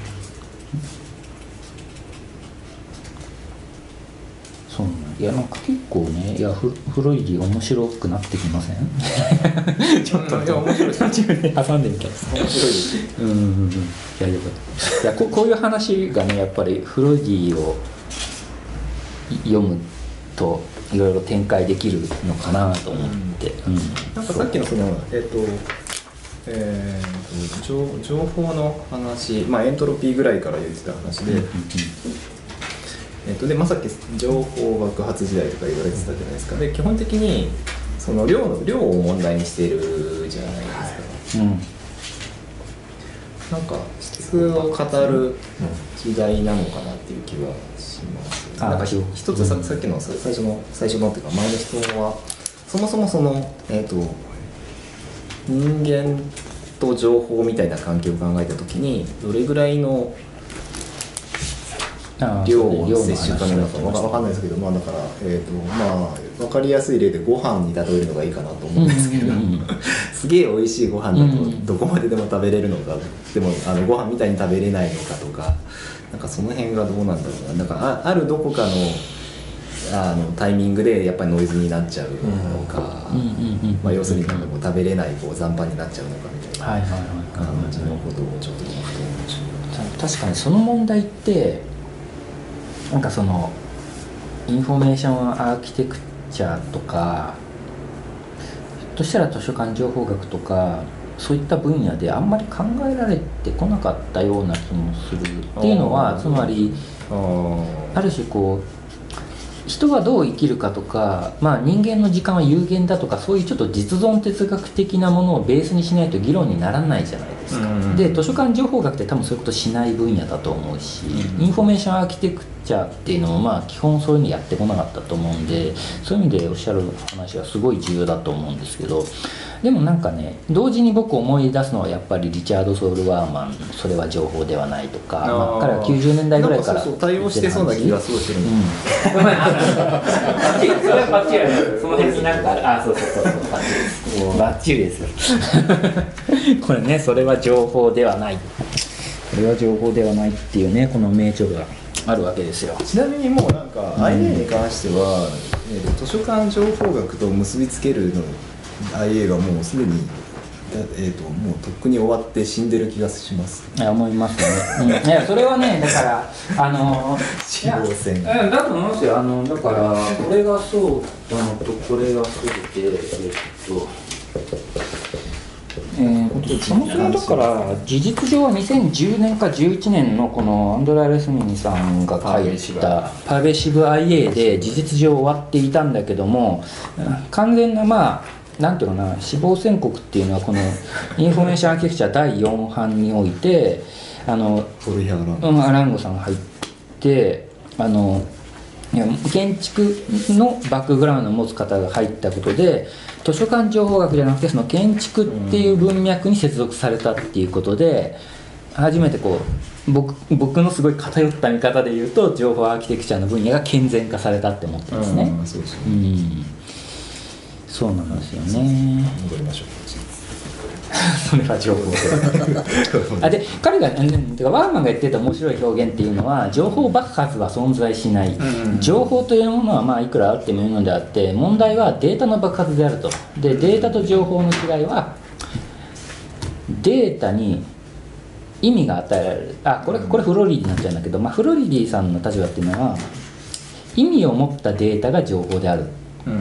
そうなんいやなんか結構ね、いやフロイディ面白くなってきませんちょっといや面白い途中で挟んでみたいです面白いですうんうんうんいやよかったいや こ, こういう話がねやっぱりフロイディを読むといろいろ展開できるのかなと思って、うんうん、 なんかさっきのそのえっ、ー、とえーと 情, 情報の話、まあエントロピーぐらいから言ってた話で、うんうんうんえっとでまあ、さっき情報爆発時代とか言われてたじゃないですか。で基本的にその量の量を問題にしているじゃないですか、はいうん、なんか質を語る時代なのかなっていう気はします。なんか一つ さ, さっきの最初の最初のっていうか前の質問はそもそもその、えー、と人間と情報みたいな関係を考えたときにどれぐらいの量を摂取可能なのか分かんないですけど、まあ、だから、えーとまあ、分かりやすい例でご飯に例えるのがいいかなと思うんですけど、すげえ美味しいご飯だとどこまででも食べれるのか、でもあのご飯みたいに食べれないのかとか、なんかその辺がどうなんだろうな。なんか あ, あるどこかのあのタイミングでやっぱりノイズになっちゃうのか、まあ、要するになんかこう食べれないこう残飯になっちゃうのかみたいな感じのことをちょっと今ふと思いました。 確かにその問題ってなんかそのインフォメーションアーキテクチャとかひょっとしたら図書館情報学とかそういった分野であんまり考えられてこなかったような気もするっていうのは、つまりある種こう人がどう生きるかとか、まあ、人間の時間は有限だとか、そういうちょっと実存哲学的なものをベースにしないと議論にならないじゃないですか、うんうん、で図書館情報学って多分そういうことしない分野だと思うし、うん、インフォメーションアーキテクチャっていうのもまあ基本そういうのやってこなかったと思うんで、そういう意味でおっしゃる話はすごい重要だと思うんですけど、でもなんかね、同時に僕思い出すのはやっぱりリチャード・ソールワーマン、それは情報ではないとか、まあ、彼はきゅうじゅうねんだいぐらいからそうそう対応してそうな気がすごいしてるんです、 うん、それはバッチリです。その辺になんかある。あ、そうそうそうそう、バッチリです。バッチリですこれね、それは情報ではない、これは情報ではないっていうね、この名著があるわけですよ。 ちなみにもうなんか アイエー に関しては、うん、えー、図書館情報学と結びつけるの アイエー がもうすでに、えー、ともうとっくに終わって死んでる気がします。 いや、思いますね、うん、いやそれはね、だからあの死亡線だと思いますよ。あのだからこれがそうなのとこれがそうで、えっとえー、そもそもだから事実上はにせんじゅうねんかじゅういちねんのこのアンドラ・レスミンさんが書いたパーベシブ アイエー で事実上終わっていたんだけども、完全なまあなんていうのかな、死亡宣告っていうのはこのインフォメーションアーキテクチャだいよん版においてあのフォルヒャーランゴ、 うん、アランゴさんが入って、あのいや建築のバックグラウンドを持つ方が入ったことで、図書館情報学じゃなくてその建築っていう文脈に接続されたっていうことで、初めてこう 僕, 僕のすごい偏った見方で言うと情報アーキテクチャの分野が健全化されたって思ってますね。 うん、そうですね、 うん、そうなんですよね。 戻りましょうそれは情報あで彼が、ね、てかワーマンが言ってた面白い表現っていうのは、情報爆発は存在しない、うんうん、情報というものはまあいくらあってもいいのであって、問題はデータの爆発であると。でデータと情報の違いは、データに意味が与えられる。あこれこれフロリディになっちゃうんだけど、まあ、フロリディさんの立場っていうのは意味を持ったデータが情報である、うんうん、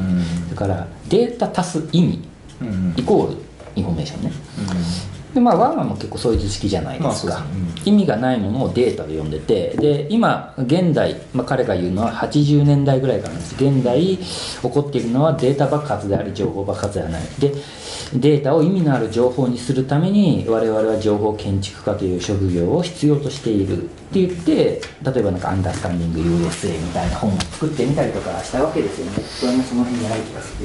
だからデータ足す意味、うんうん、イコールインフォメーションね、うん、でまあワーマンも結構そういう図式じゃないですか、まあそうですね、うん、意味がないものをデータで呼んでて、で今現代、まあ、彼が言うのははちじゅうねんだいぐらいからなんです。現代起こっているのはデータ爆発であり情報爆発ではない。でデータを意味のある情報にするために我々は情報建築家という職業を必要としているって言って、例えばなんかアンダースタンディング ユーエスエー みたいな本を作ってみたりとかしたわけですよね。それもその辺にある気がする。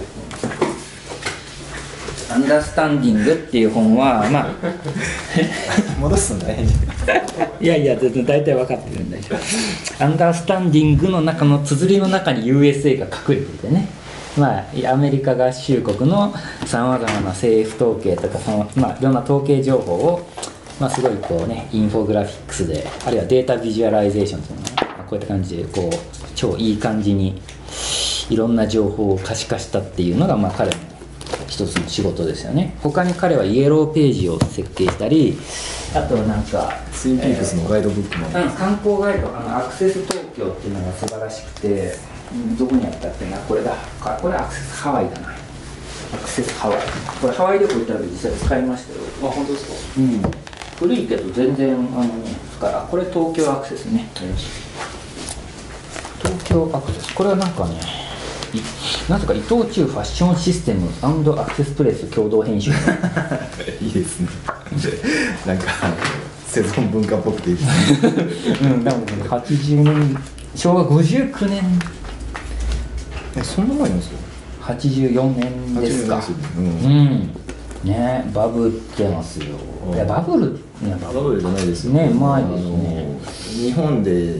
アンダースタンディングっていう本はまあ戻すの大変じゃないいやいや大体分かってるんだけど、アンダースタンディングの中の綴りの中に ユーエスエー が隠れていてね、まあ、アメリカ合衆国のさまざまな政府統計とか、まあ、いろんな統計情報を、まあ、すごいこうねインフォグラフィックスで、あるいはデータビジュアライゼーションというのが、まあ、こういった感じでこう超いい感じにいろんな情報を可視化したっていうのが、まあ、彼の一つの仕事ですよね。他に彼はイエローページを設計したり、あとなんかツインピークスのガイドブックも、 えー、観光ガイド、あのアクセス東京っていうのが素晴らしくて、どこにあったっけな、これだ、これアクセスハワイだな、アクセスハワイ、これハワイ旅行行った時実際使いましたよ。 あ、本当ですか。 うん、古いけど全然あのね、使う。これ東京アクセスね、東京アクセス、これはなんかね、なぜか伊藤忠ファッションシステム&アクセスプレス共同編集いいですねなんかセゾン文化っぽくていいですねうん、でもはちじゅうねん、しょうわごじゅうきゅうねん、 え、そんな前なんですか。 はちじゅうよねんですか。うん、うん、ね、バブってますよ。いやバブル、ね、 バブルじゃないですよね、前ですね。 日本で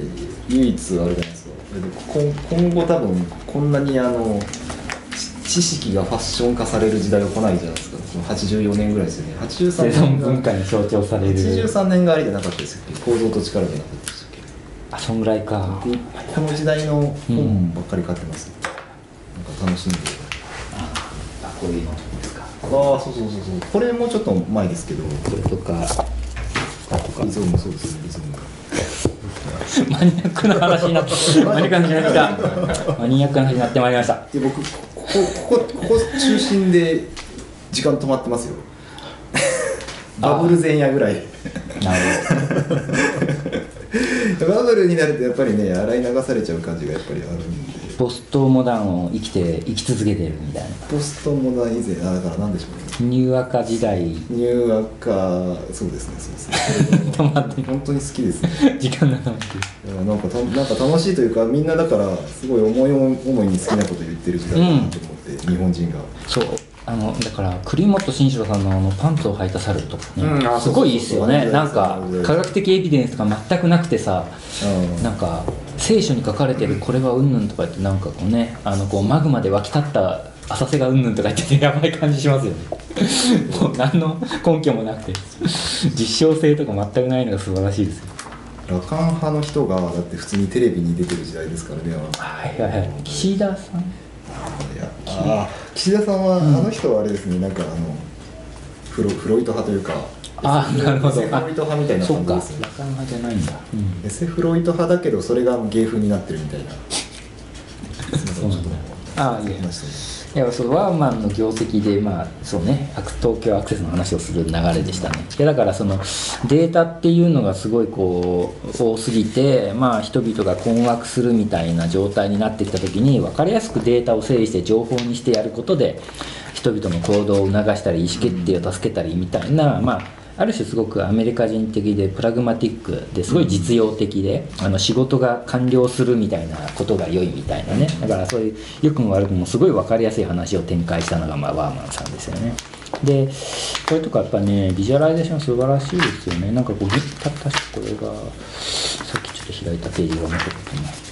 唯一あれじゃないですか。今今後多分こんなにあの知識がファッション化される時代は来ないじゃないですか。そのはちじゅうよねんぐらいですよね。はちじゅうさん生ねんが存文化に象徴される。 はちじゅうさんねんがありじゃなかったですっけ。構造と力じゃなかったでしたっけ。 あ、そんぐらいか。 でこの時代の本ばっかり買ってます、うん、なんか楽しんで。 あ、こういうのですか。 ああ、そうそうそうそう。これもちょっと前ですけど、 これとかリズムもそうですね。リズムマニアックな話になってマニアックな話になってきたマニアックな話になってまいりました。 で僕ここここここ中心で時間止まってますよバブル前夜ぐらいなるほど。 バブルになるとやっぱりね洗い流されちゃう感じがやっぱりあるんで、 ポストモダンを生きて生き続けてるみたいな。 ポストモダン以前あだから何でしょうね。 ニューアカ時代。 ニューアカそうですねそうですね止まって本当に好きですね時間が楽しい。 いやなんかたなんか楽しいというかみんなだからすごい思い思いに好きなこと言ってる時代だなと思って、うん、日本人がそうあのだから栗本慎四郎さんのあのパンツを履いた猿とかね、うん、すごいいいっすよね。なんか科学的エビデンスとか全くなくてさ、うん、なんか聖書に書かれてるこれはうんぬんとか言ってなんかこうねあのこうマグマで湧き立った浅瀬がうんぬんとか言っててやばい感じしますよねもう何の根拠もなくて実証性とか全くないのが素晴らしいですよ。 羅漢派の人がだって普通にテレビに出てる時代ですからね。 はいはいはい。岸田さんいやあ岸田さんは、うん、あの人はあれですねなんかあのフロフロイト派というかあなるほどエセフロイト派みたいな感じですよね。 羅漢派じゃないんだ、うん、 エセフロイト派だけどそれが芸風になってるみたいなそうなんだ。ああいやいやそうワーマンの業績でまあそうね東京アクセスの話をする流れでしたね。でだからそのデータっていうのがすごいこう多すぎてまあ人々が困惑するみたいな状態になってきた時に分かりやすくデータを整理して情報にしてやることで人々の行動を促したり意思決定を助けたりみたいなまあある種すごくアメリカ人的でプラグマティックですごい実用的であの仕事が完了するみたいなことが良いみたいなね。だからそういう良くも悪くもすごい分かりやすい話を展開したのが、まあ、ワーマンさんですよね。でこれとかやっぱねビジュアライゼーション素晴らしいですよね。なんかこうた確かこれがさっきちょっと開いたページが残ってます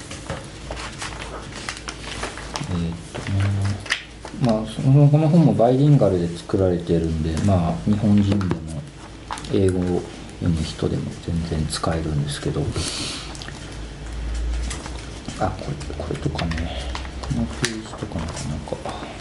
えー、っとねまあそのこの本もバイリンガルで作られてるんでまあ日本人でも英語を読む人でも全然使えるんですけどあこれこれとかねこのページとかなんかなんか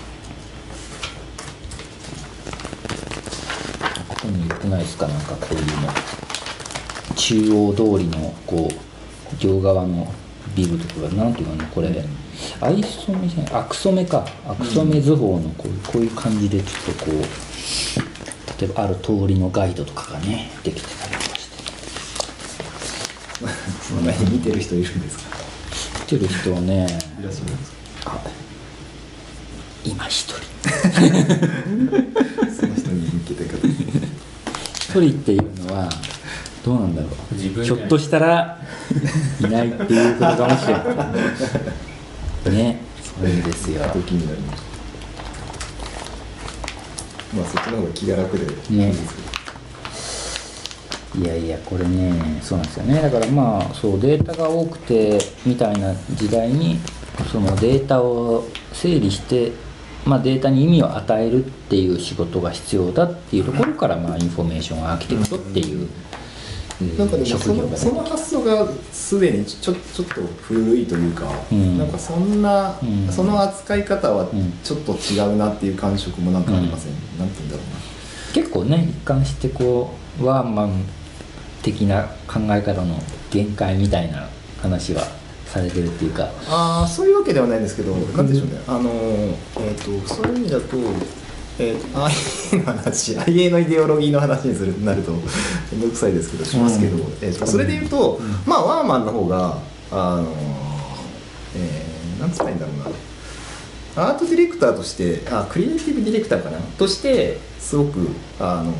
ここに言ってないですかなんかこういうの中央通りのこう両側のビルとかがなんていうのこれアイソメじゃないアクソメかアクソメ図法のこういう、こういう感じでちょっとこう例えばある通りのガイドとかがねできてたりとかしてそんなに見てる人いるんですか。 見てる人はねいらっしゃるんですか。 今一人その人に向けて方一人っていうのはどうなんだろうひょっとしたらいないっていうことかもしれないね。そういうですよ時になります。まあそっちの方が気が楽でね。いやいやこれねそうなんですよね。だからまあそうデータが多くてみたいな時代にそのデータを整理してまあデータに意味を与えるっていう仕事が必要だっていうところからまあインフォメーションアーキテクトっていうなんかでもその、その発想がすでにちょ、ちょっと古いというか、うん、なんかそんな、うん、その扱い方はちょっと違うなっていう感触もなんかありません、うん、なんて言うんだろうな。 結構ね一貫してこうワーマン的な考え方の限界みたいな話はされてるっていうかあそういうわけではないんですけど、なんでしょうねあの、えー、とそういう意味だとえー、アイエー の話 アイエー のイデオロギーの話にするなるとめんどくさいですけどしますけど、うんえー、とそれで言うと、うん、まあワーマンの方があの、えー、なんつったらいいんだろうなアートディレクターとしてあクリエイティブディレクターかなとしてすごくあの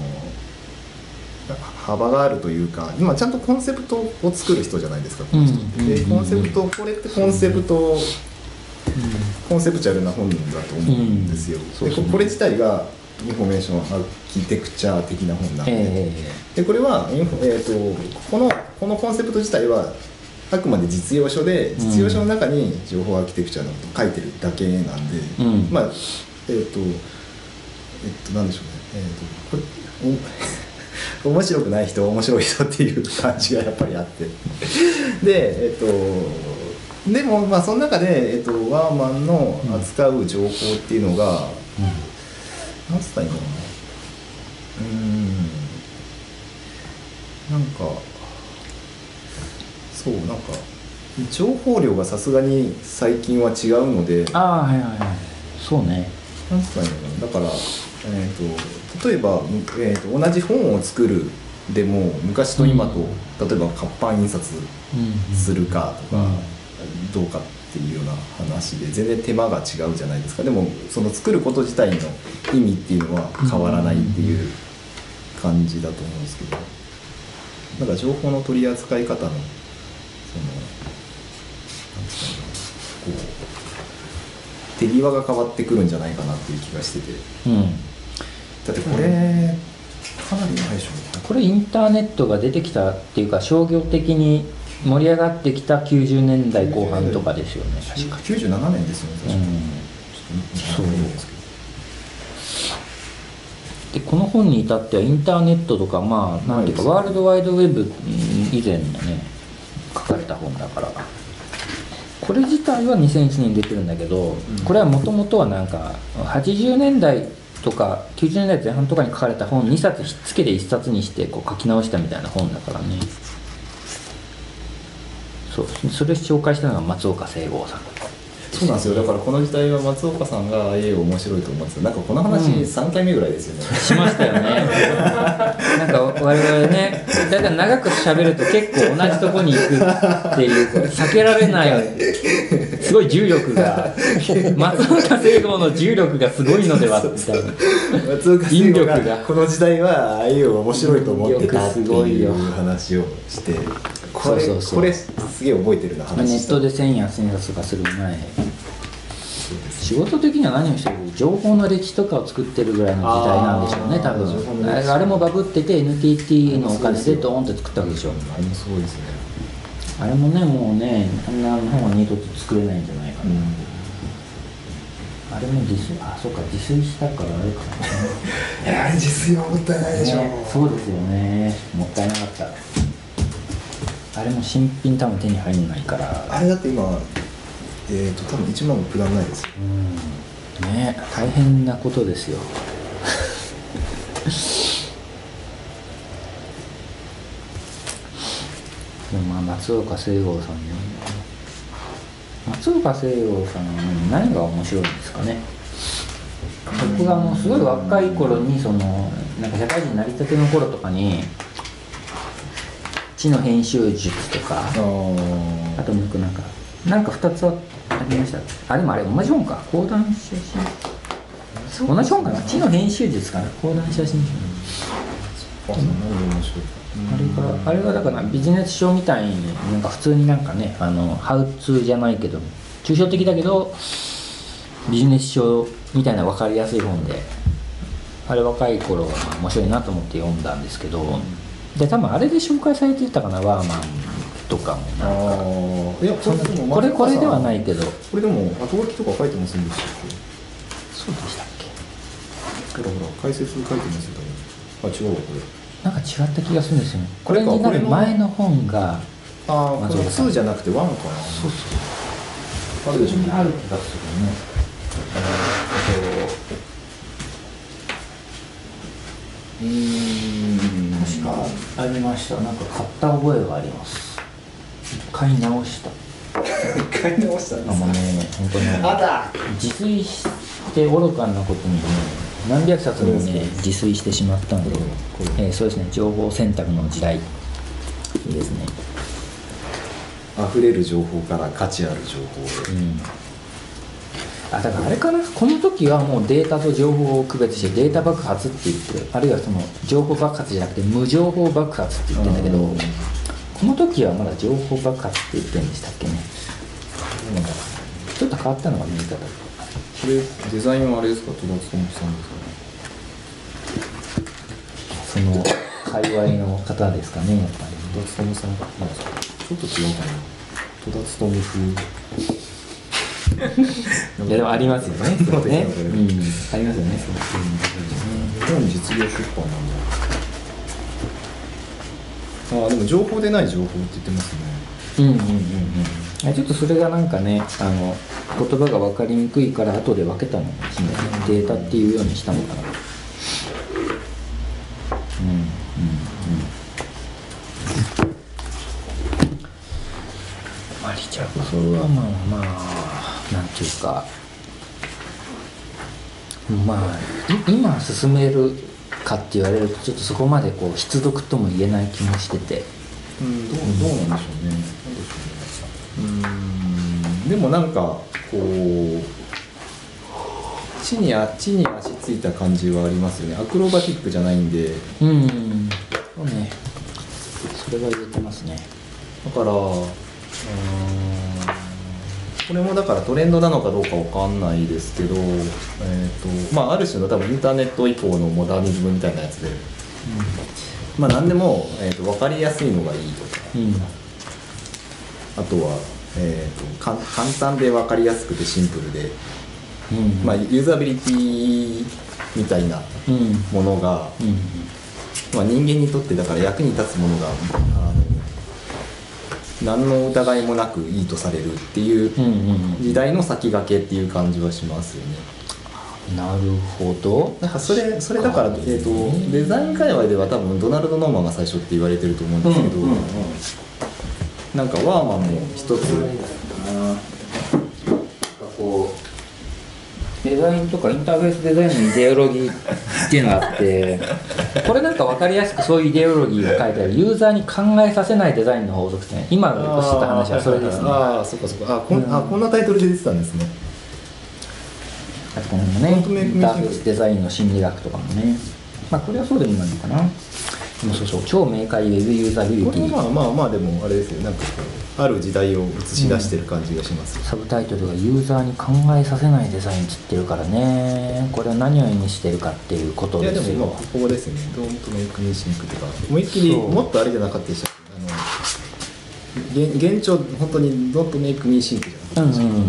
幅があるというか今ちゃんとコンセプトを作る人じゃないですかこの人、うん、でコンセプトこれってコンセプト、うんコンセプチュアルな本だと思うんですよ、うん、そうそうでこれ自体がインフォメーションアーキテクチャ的な本なんで、えー、でこれはインフォ、えー、とこのこのコンセプト自体はあくまで実用書で実用書の中に情報アーキテクチャのこと書いてるだけなんで、 うん、 まあえっ、ー、とえっ、ー、となんでしょうね、えっ、ー、とこれ面白くない人面白い人っていう感じがやっぱりあってでえっ、ー、とでもまあその中で、えっ、ー、とワーマンの扱う情報っていうのが、うん、なんつったらいいのかな、うーんなんかそうなんか情報量がさすがに最近は違うので、 ああはいはいはいそうね、 なんつったらいいのかな、だから、えー、と例えば、えー、と同じ本を作るでも昔と今と、うん、例えば活版印刷するかとか、うん、どうかっていうような話で全然手間が違うじゃないですか。でもその作ること自体の意味っていうのは変わらないっていう感じだと思うんですけど、だから情報の取り扱い方のそのなんつうかこう手際が変わってくるんじゃないかなっていう気がしてて、うん、だってこれ、うん、かなり前でしょうね。 これインターネットが出てきたっていうか商業的に盛り上がってきたきゅうじゅうねんだいこう半とかですよね。 確かきゅうじゅうななねんですよね、確かに、うん、ちょっとそうですけど。 でこの本に至ってはインターネットとかまあなんていうかワールドワイドウェブ以前のね書かれた本だから、これ自体はにせんいちねんに出てるんだけど、うん、これはもともとはなんかはちじゅうねんだいとかきゅうじゅうねんだいぜん半とかに書かれた本にさつひっつけていっさつにしてこう書き直したみたいな本だからね。そうそれ紹介したのが松岡聖剛さん。 そうなんですよ。だからこの時代は松岡さんが アイエー を面白いと思うんですよ。なんかこの話さんかいめぐらいですよね、 うん、しましたよねなんか我々ねだいたい長く喋ると結構同じとこに行くっていう避けられないすごい重力が松岡聖剛の重力がすごいのではみたいな松岡聖剛がこの時代は アイエー を面白いと思ってたっていう話をして、これそうそうそう、これすげえ覚えてるな話。 ネットで千円千冊とかする前、仕事的には何をしてる、情報の歴史とかを作ってるぐらいの時代なんでしょうね、多分。 あ, あれもバブってて エヌティーティー のお金でドーンって作ったわけでしょ。 あれもすごいですね。 あれもねもうねあんな本は二度と作れないんじゃないかな、うん、あれも自炊、あそうか自炊したからあれかいやあれ自炊はもったいないでしょ、 ね、そうですよね、もったいなかった。あれも新品多分手に入んないから。 あれだって今えーと多分いちまんもくだんないですよ。 うんね、大変なことですよでもまあ松岡聖剛さんね、松岡聖剛さんは何が面白いんですかね。僕があのすごい若い頃にそのなんか社会人になりたての頃とかに知の編集術とか、あともう一個なんかなんかふたつありました。あでもあれ同じ本か、講談写真同じ本かな、知の編集術かな、講談写真集。あれがあれがだからビジネス書みたいになんか普通になんかねあのハウツーじゃないけど抽象的だけどビジネス書みたいな分かりやすい本で、あれ若い頃は面白いなと思って読んだんですけど、で多分あれで紹介されてたかな、ワーマンとかもなんか。いやそんなでもこれこれではないけど、 これでも後書きとか書いてませんでしたっけ。 そうでしたっけ。 ほらほら解説書いてますよ。あ違うわこれ。 なんか違った気がするんですよね。これになる前の本がああこれツーじゃなくてワンかな。 そうそう。あるでしょ。ある気がするね。 うーん確かありました。なんか買った覚えがあります。一回直した。 一回直したんですか。 あもうね本当にね。 あだ。 自炊して愚かなことにね何百冊もね自炊してしまったんで、えー、そうですね情報選択の時代ですね。 溢れる情報から価値ある情報へ。うん。 あだからあれかな、この時はもうデータと情報を区別してデータ爆発って言って、あるいはその情報爆発じゃなくて無情報爆発って言ってるんだけど、この時はまだ情報爆発って言ってるんでしたっけね。うん、ちょっと変わったのが見え方。 これデザインはあれですか、戸田勉さんですかね。 その界隈の方ですかね、やっぱり。 戸田勉さんなんですか。ちょっと違うかな。 戸田勉風いやでもありますよね。 そうですね、 うん、ありますよね。 そう本実業出版なんだ。ああでも情報でない情報って言ってますね。 うんうんうんうん。ちょっとそれがなんかね、あの言葉が分かりにくいから後で分けたのかもしれない。データっていうようにしたのかな。うんうんうん。まあリチャードソルはまあまあなんていうか、まあ今進めるかって言われるとちょっとそこまでこう必読とも言えない気もしてて。 うん、どう、どうなんでしょうね。うん、でもなんかこう地にあ地に足ついた感じはありますよね。アクロバティックじゃないんで。 うん、そうね。それは言えてますね。 だから、うーん、これもだからトレンドなのかどうかわかんないですけど、えーとまあ、ある種の多分インターネット以降のモダニズムみたいなやつで、うん、まあ何でも、えーと分かりやすいのがいいとか、 うん、 あとは、えーとか簡単で分かりやすくてシンプルで、 うんまあ、ユーザビリティみたいなものが、 うんうんまあ、人間にとってだから役に立つものがあの何の疑いもなくいいとされるっていう時代の先駆けっていう感じはしますよね。 なるほど。 なんかそれそれだから、えーと、デザイン界隈では多分ドナルド・ノーマンが最初って言われてると思うんですけど、うんうんうん、なんかワーマンも一つこうデザインとかインターフェースデザインのイデオロギーっていうのがあってこれなんか分かりやすくそういうイデオロギーが書いてあるユーザーに考えさせないデザインの法則ってね、今おっしゃった話はそれですね。 ああ、そっかそっか。あこん、うん、あこんなタイトルで出てたんですね。 あとこのね、インターフェースデザインの心理学とかもね、まあこれはそうでもないのかな。でもそうそう、超明快ウェブユーザビリティ。 これはまあまあまあでもあれですよ、なんかこうある時代を映し出してる感じがします、 うん、サブタイトルがユーザーに考えさせないデザインつってるからね、これは何を意味してるかっていうことですよ。 いやでもまあここですよね。ドントメイクミーシンクとか思いっきりもっとあれじゃなかったでしたっけ、あの現状本当にドントメイクミーシンクじゃなかったでしたっけ、うんうん、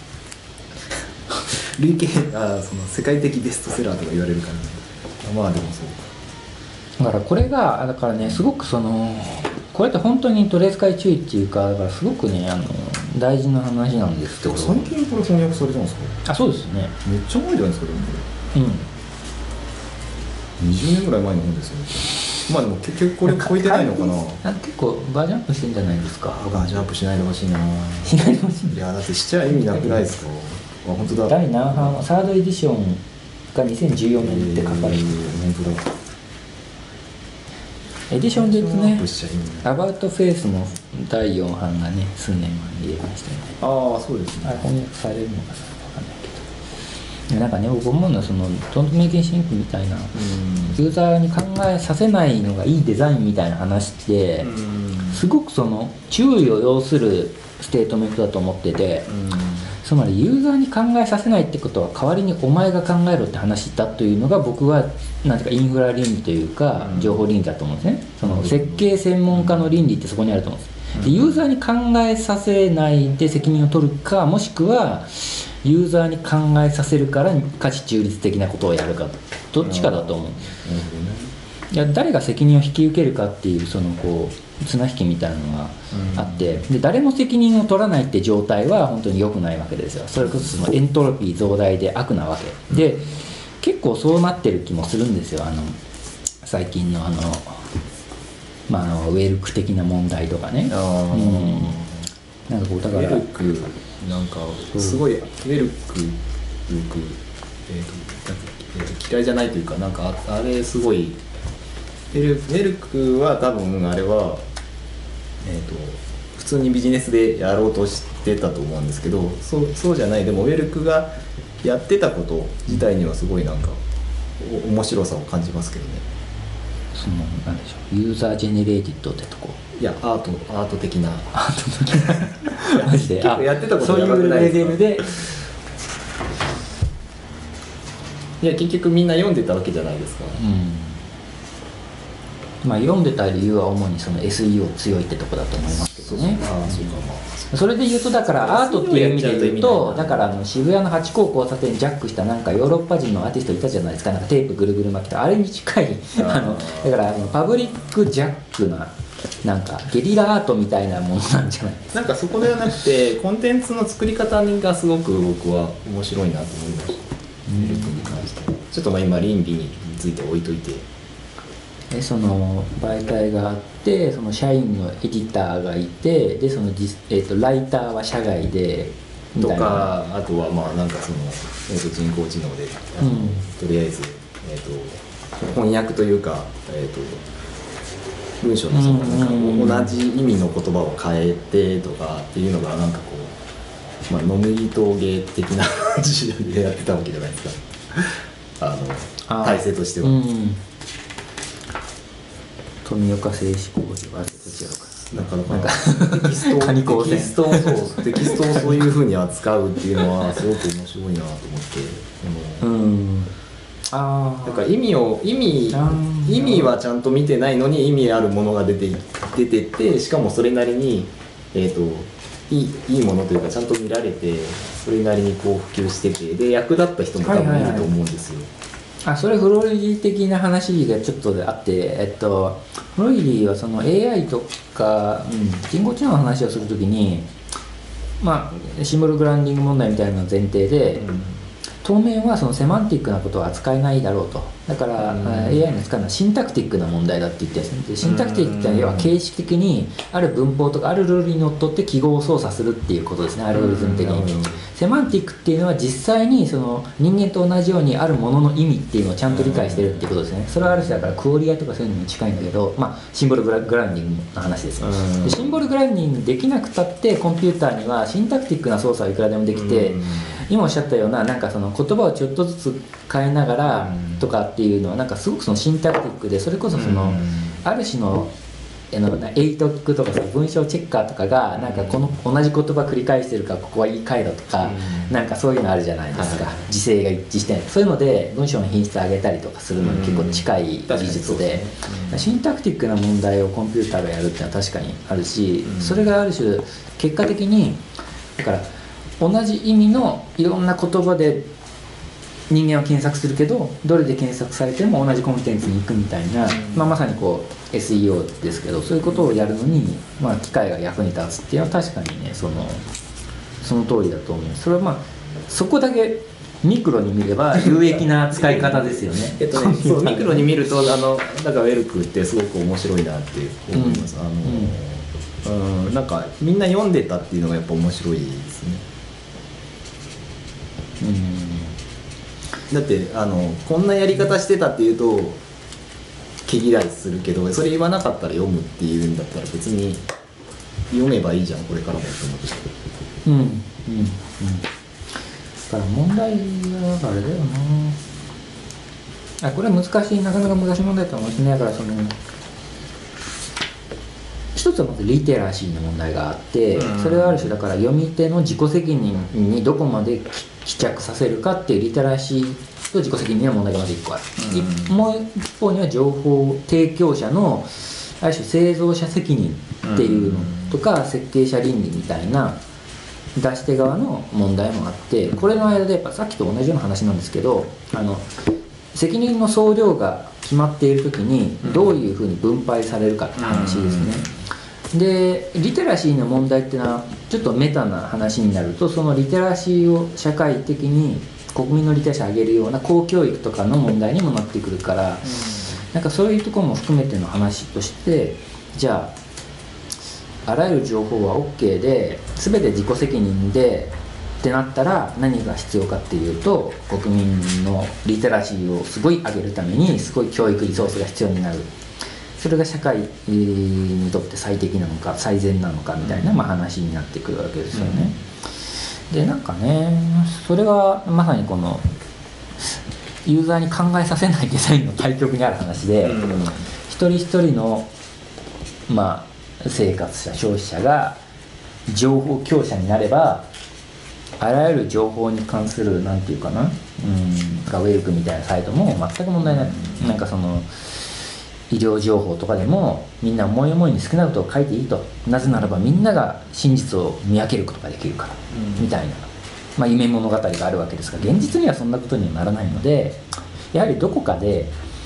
累計あその世界的ベストセラーとか言われるから、ね、まあでもそうだからこれがだからね、すごくそのこれって本当に取り扱い注意っていうか、だからすごくねあの大事な話なんですけど。 最近これ翻訳されたんですか。 あ、そうですね。 めっちゃ前じゃないですか。でもこれうんにじゅうねんぐらい前の本ですよね。まあでも結局これ超えてないのかな。 結構バージョンアップしてんじゃないですか。 バージョンアップしないでほしいな。 しないでほしい。 いやだってしちゃ意味なくないですか。あ、本当だ。 第何版、サードエディションがにせんじゅうよねんって書かれてる、えー、 本当だ。 エディションで言うとね、アバウトフェイスのだいよん版がね、数年前に入れましたよね。 ああ、そうですね。 あれ翻訳されるのかな、わかんないけど。なんかね、僕思うのはそのドントメイキンシンクみたいな、ユーザーに考えさせないのがいいデザインみたいな話って、すごくその注意を要するステートメントだと思ってて、つまりユーザーに考えさせないってことは代わりにお前が考えろって話だというのが僕はなんていうかインフラ倫理というか情報倫理だと思うんですね。その設計専門家の倫理ってそこにあると思うんです。でユーザーに考えさせないで責任を取るか、もしくはユーザーに考えさせるから価値中立的なことをやるか、どっちかだと思うんです。いや誰が責任を引き受けるかっていうそのこう綱引きみたいなのがあって、で誰も責任を取らないって状態は本当に良くないわけですよ。それこそそのエントロピー増大で悪なわけで、結構そうなってる気もするんですよ。あの最近のあの、まあ、あのウェルク的な問題とかね。あ、うん、なんかこうだからウェルクなんかすごいウェルクよく、えーとえー、と嫌いじゃないというか、なんかあれすごいウェル、ウェルクは多分あれは、えーと普通にビジネスでやろうとしてたと思うんですけど、そう、そうじゃない。でもウェルクがやってたこと自体にはすごいなんか面白さを感じますけどね。 そのなんでしょう、ユーザージェネレーティッドってとこ。 いやアートアート的なアート的なマジで結構やってたことそういうレベルで。 いや結局みんな読んでたわけじゃないですか。 うん、 まあ、読んでた理由は主にその エスイーオー 強いってとこだと思いますけどね。 ああそうか、まあそれで言うとだからアートっていう意味で言うとだからあの渋谷のハチ公交差点ジャックしたなんかヨーロッパ人のアーティストいたじゃないですか、なんかテープぐるぐる巻きとあれに近いあのだからあのパブリックジャックななんかゲリラアートみたいなものなんじゃないですか。 なんかそこではなくてコンテンツの作り方がすごく僕は面白いなと思いました。ミルクに関してちょっとまあ今倫理について置いといて、 でその媒体があってその社員のエディターがいてでそのディス、えー、とライターは社外でみたいなとかあとはまあなんかその、えー、と人工知能で、あのうんとりあえず、えー、と翻訳というか、えー、と文章のそのなんかうんうんうん同じ意味の言葉を変えてとかっていうのがなんかこう、まあ、野麦陶芸的な時代でやってたわけじゃないですかあのあ体制としては。 うん富岡製紙工場はどちらかなかなかなんかテキストカニ高専テキストをそうテキストをそういうふうに扱うっていうのはすごく面白いなと思って、 うでもんああなんか意味を意味あー意味はちゃんと見てないのに意味あるものが出て出てってしかもそれなりにえっ、といいいいものというかちゃんと見られてそれなりにこう普及しててで役立った人も多分いると思うんですよ。 あそれフロイディ的な話がちょっとあって、えっと、フロイディはその エーアイ とか、うん、人工知能の話をするときに、まあ、シンボルグランディング問題みたいなの前提で、 うん当面はそのセマンティックなことは扱えないだろうとだから、うん、エーアイ の使うのはシンタクティックな問題だって言ってるんですね。でシンタクティックっていうのは形式的にある文法とかあるルールにのっとって記号を操作するっていうことですね、アルゴリズム的に。セマンティックっていうのは実際にその人間と同じようにあるものの意味っていうのをちゃんと理解してるっていうことですね。それはある種だからクオリアとかそういうのに近いんだけど、まあ、シンボルグラグラウンディングの話です。でシンボルグラウンディングできなくたってコンピューターにはシンタクティックな操作はいくらでもできて、今おっしゃったようななんかその言葉をちょっとずつ変えながらとかっていうのはなんかすごくそのシンタクティックでそれこそそのある種のあのエイトックとかさ文章チェッカーとかがなんかこの同じ言葉繰り返してるからここは言い換えろとかなんかそういうのあるじゃないですか、時勢が一致してないそういうので文章の品質上げたりとかするのに結構近い技術でシンタクティックな問題をコンピューターがやるっていうのは確かにあるしそれがある種結果的にだから同じ意味のいろんな言葉で人間は検索するけどどれで検索されても同じコンテンツに行くみたいな、まあ、まさにこう エスイーオー ですけどそういうことをやるのに、まあ、機械が役に立つっていうのは確かにねそのその通りだと思う。それはまあそこだけミクロに見れば有益な使い方ですよね。 えっとねそうミクロに見るとあのだからウェルクってすごく面白いなって思います。うん、あの、うん、なんかみんな読んでたっていうのがやっぱ面白いですね。うんだってあのこんなやり方してたっていうと毛嫌いするけどそれ言わなかったら読むっていうんだったら別に読めばいいじゃんこれからもって思ってた。 うんうんうんだから問題はあれだよなあこれは難しいなかなか難しい問題だと思うんですね。だからその一つはまずリテラシーの問題があって、うん、それはある種だから読み手の自己責任にどこまで帰着させるかっていうリテラシーと自己責任の問題がまずいっこある、うん、もう一方には情報提供者のある種製造者責任っていうのとか、うん、設計者倫理みたいな出し手側の問題もあってこれの間でやっぱさっきと同じような話なんですけどあの責任の総量が決まっている時にどういうふうに分配されるかって話ですね、うん、でリテラシーの問題っていうのはちょっとメタな話になるとそのリテラシーを社会的に国民のリテラシーを上げるような公教育とかの問題にもなってくるから、うん、なんかそういうところも含めての話としてじゃああらゆる情報は OK で全て自己責任でってなったら何が必要かっていうと国民のリテラシーをすごい上げるためにすごい教育リソースが必要になるそれが社会にとって最適なのか最善なのかみたいな、まあ、話になってくるわけですよね、うん、でなんかねそれはまさにこのユーザーに考えさせないデザインの対極にある話で、うん、一人一人のまあ生活者消費者が情報強者になればあらゆる情報に関するなんていうかなうんウェルクみたいなサイトも全く問題ない、うん、なんかその医療情報とかでもみんな思い思いに好きなことを書いていいと、なぜならばみんなが真実を見分けることができるから、うん、みたいな、まあ、夢物語があるわけですが、現実にはそんなことにはならないので、やはりどこかで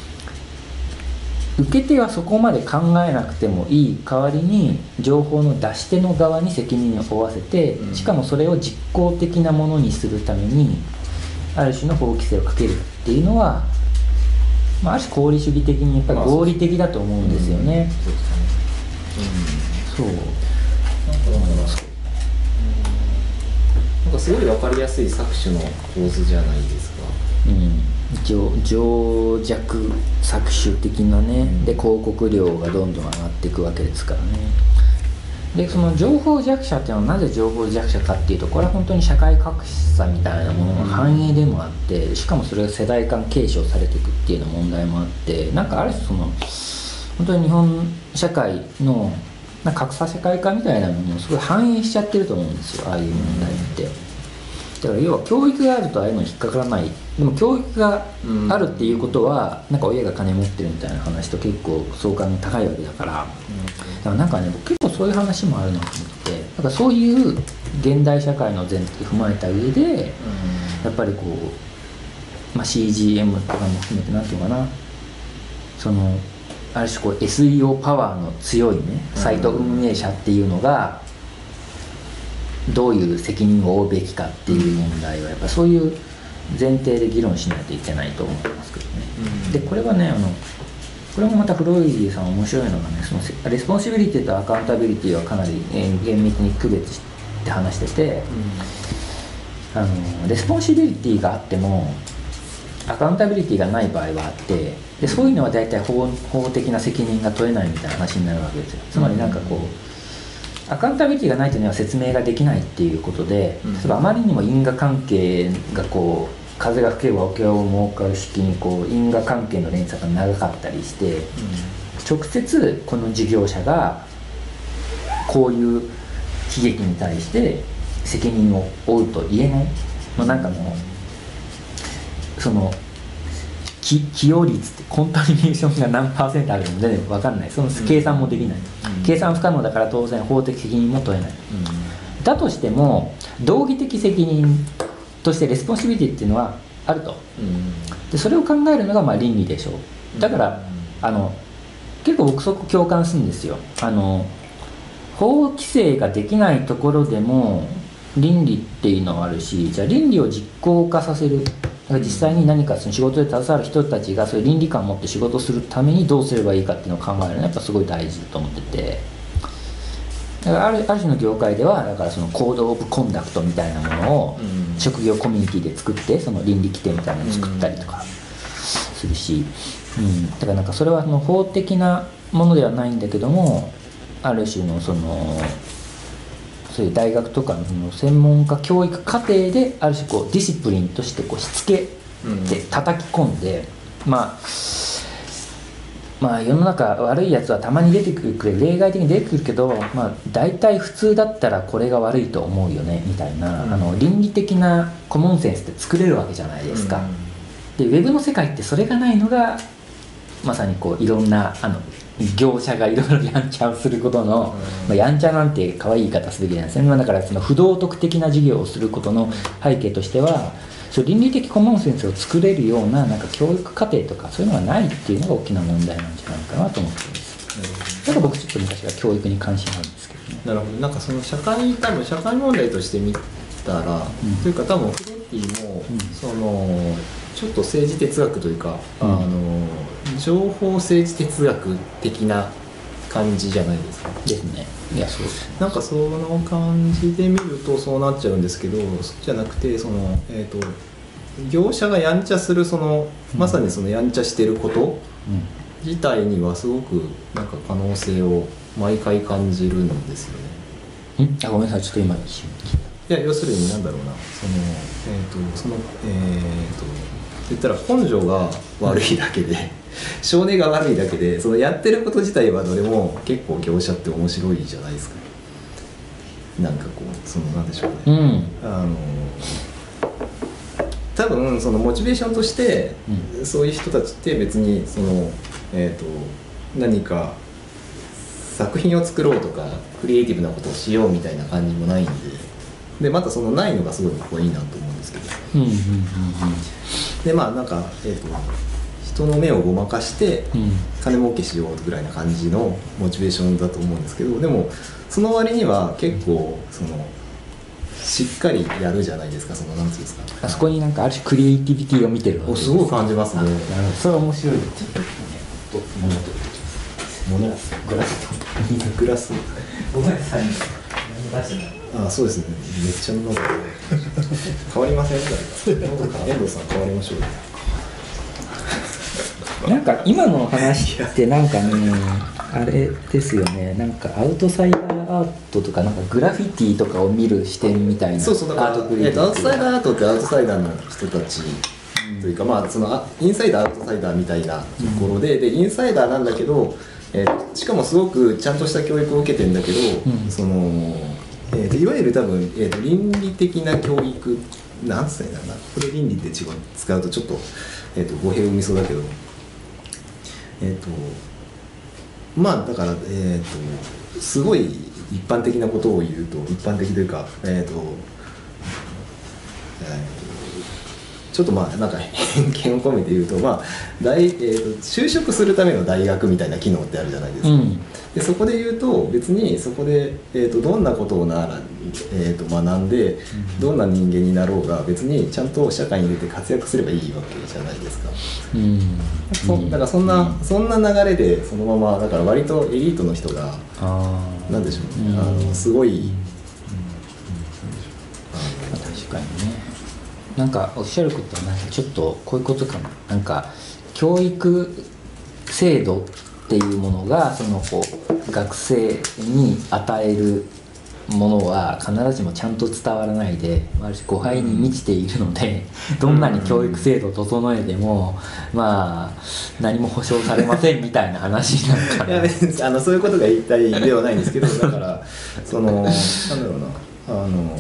受け手はそこまで考えなくてもいい代わりに情報の出し手の側に責任を負わせて、しかもそれを実効的なものにするためにある種の法規制をかけるっていうのは、まあ、ある種功利主義的にやっぱり合理的だと思うんですよね。そう。なんかなんかすごい分かりやすい搾取の構図じゃないですか。 うん、情弱搾取的なね、うん、で広告料がどんどん上がっていくわけですからね。でその情報弱者っていうのはなぜ情報弱者かっていうと、これは本当に社会格差みたいなものの反映でもあって、しかもそれが世代間継承されていくっていうような問題もあって、なんかある種その本当に日本社会のなんか格差社会化みたいなものをすごい反映しちゃってると思うんですよ、ああいう問題って。だから要は教育があるとああいうのに引っかからない。でも教育があるっていうことは、なんか親が金持ってるみたいな話と結構相関が高いわけだから、だからなんかね、僕結構そういう話もあるなと思って、だからそういう現代社会の前提を踏まえた上で、やっぱりこう、まあ、シージーエム とかも含めてなんていうのかな、そのある種こう エスイーオー パワーの強いねサイト運営者っていうのがどういう責任を負うべきかっていう問題はやっぱそういう前提で議論しないといけないと思ってますけどね。うん、でこれはね、あのこれもまたフロイディさん面白いのがね、そのレスポンシビリティとアカウンタビリティはかなり厳密に区別して話してて、うん、あのレスポンシビリティがあってもアカウンタビリティがない場合はあって、でそういうのは大体 法, 法的な責任が取れないみたいな話になるわけですよ。つまりなんかこうアカウンタビリティがないというのは説明ができないっていうことで、例えばあまりにも因果関係がこう風が吹けば桶を儲かる式にこう因果関係の連鎖が長かったりして、直接この事業者がこういう悲劇に対して責任を負うと言えない、まあ、なんかもうその起用率ってコンタミネーションが何パーセントあるのか全然分かんない、その計算もできない、うん、計算不可能だから当然法的責任も問えない、うん、だとしても道義的責任としてレスポンシビリティっていうのはあると、うん、でそれを考えるのがまあ倫理でしょう。だから、うん、あの結構僕そこ共感するんですよ。あの法規制ができないところでも倫理っていうのはあるし、じゃあ倫理を実行化させる、実際に何かその仕事で携わる人たちがそういう倫理観を持って仕事をするためにどうすればいいかっていうのを考えるのはやっぱすごい大事だと思ってて、だからある、ある種の業界ではだからそのコードオブコンダクトみたいなものを職業コミュニティで作ってその倫理規定みたいなのを作ったりとかするし、うん、だからなんかそれはその法的なものではないんだけども、ある種のそのそういう大学とかのその専門家教育課程である種こうディシプリンとしてこうしつけて叩き込んで、うん、まあまあ世の中悪いやつはたまに出てくるくらい例外的に出てくるけど、まあ大体普通だったらこれが悪いと思うよねみたいな、うん、あの倫理的なコモンセンスって作れるわけじゃないですか、うん、でウェブの世界ってそれがないのがまさにこういろんなあの業者がいろいろやんちゃをすることの、うんまあ、やんちゃなんて可愛い言い方すべきなんですね。だからその不道徳的な事業をすることの背景としては、そう倫理的コモンセンスを作れるようななんか教育課程とかそういうのがないっていうのが大きな問題なんじゃないかなと思っています。だから僕ちょっと昔は教育に関心あるんですけどね。 なるほど。なんかその社会多分社会問題として見たら、うん、というか多分フレッティも、うん、そのちょっと政治哲学というか、うん、あの情報政治哲学的な感じじゃないですか。 ですね。いやそうです。 なんかその感じで見るとそうなっちゃうんですけど、そうじゃなくてその、えーと、業者がやんちゃするその、うん、まさにそのやんちゃしてること自体にはすごくなんか可能性を毎回感じるんですよね。 んあごめんなさいちょっと今一瞬。 いや要するに何だろうなそのえっ、ー、とそのえっ、ー、と言ったら根性が悪いだけで性根が悪いだけでそのやってること自体はどれも結構業者って面白いじゃないですか。なんかこうそのなんでしょうね、 うん、 あの多分そのモチベーションとして、うん、そういう人たちって別にそのえっ、ー、と何か作品を作ろうとかクリエイティブなことをしようみたいな感じもないんで、でまたそのないのがすごいここいいなと思うんですけど、 うんうんうんでまあなんか、えー、と人の目をごまかしてうん金儲けしようぐらいな感じのモチベーションだと思うんですけど、でもその割には結構そのしっかりやるじゃないですか。そのなんていうんですか、 あそこになんかある種クリエイティビティを見てるわけですおすごい感じますね。 なるほど、それは面白い。ちょっとね物グラスグラスごめんなさい、何出してあそうですね、めっちゃ喉変わりません誰か遠藤さん変わりましょうよ。 なんか今の話ってなんかねあれですよね、なんかアウトサイダーアートとかなんかグラフィティとかを見る視点みたいな。 そうそう、だからアートクリエえーとアウイティブトサイダーアートってアウトサイダーの人たちというか、まあそのあインサイダーアウトサイダーみたいなところで、でインサイダーなんだけど、えーしかもすごくちゃんとした教育を受けてるんだけど、 うんその、えーといわゆる多分、えーと倫理的な教育なんつったらいいんだろうな、これ倫理って違う使うとちょっと,、えーと語弊を生みそうだけど、えっ、とまあだから、えー、とすごい一般的なことを言うと、一般的というか、えっ、と、えーちょっとまあなんか偏見を込めて言うと、まあ大えー、と就職するための大学みたいな機能ってあるじゃないですか。 うんでそこで言うと別にそこで、えー、とどんなことをなら、えー、と学んでどんな人間になろうが別にちゃんと社会に出て活躍すればいいわけじゃないですか。 うんそだからそんな、そんな流れでそのままだから割とエリートの人がああなんでしょうね、 うんあのすごい、 確かにね。なんかおっしゃることはなんかちょっとこういうことかも。なんか教育制度っていうものがそのこう学生に与えるものは必ずしもちゃんと伝わらないで、ある種誤解に満ちているので、どんなに教育制度を整えてもまあ何も保証されませんみたいな話なのかな。 いや別にあのそういうことが言いたいではないんですけど、だからそのなんだろうな、あの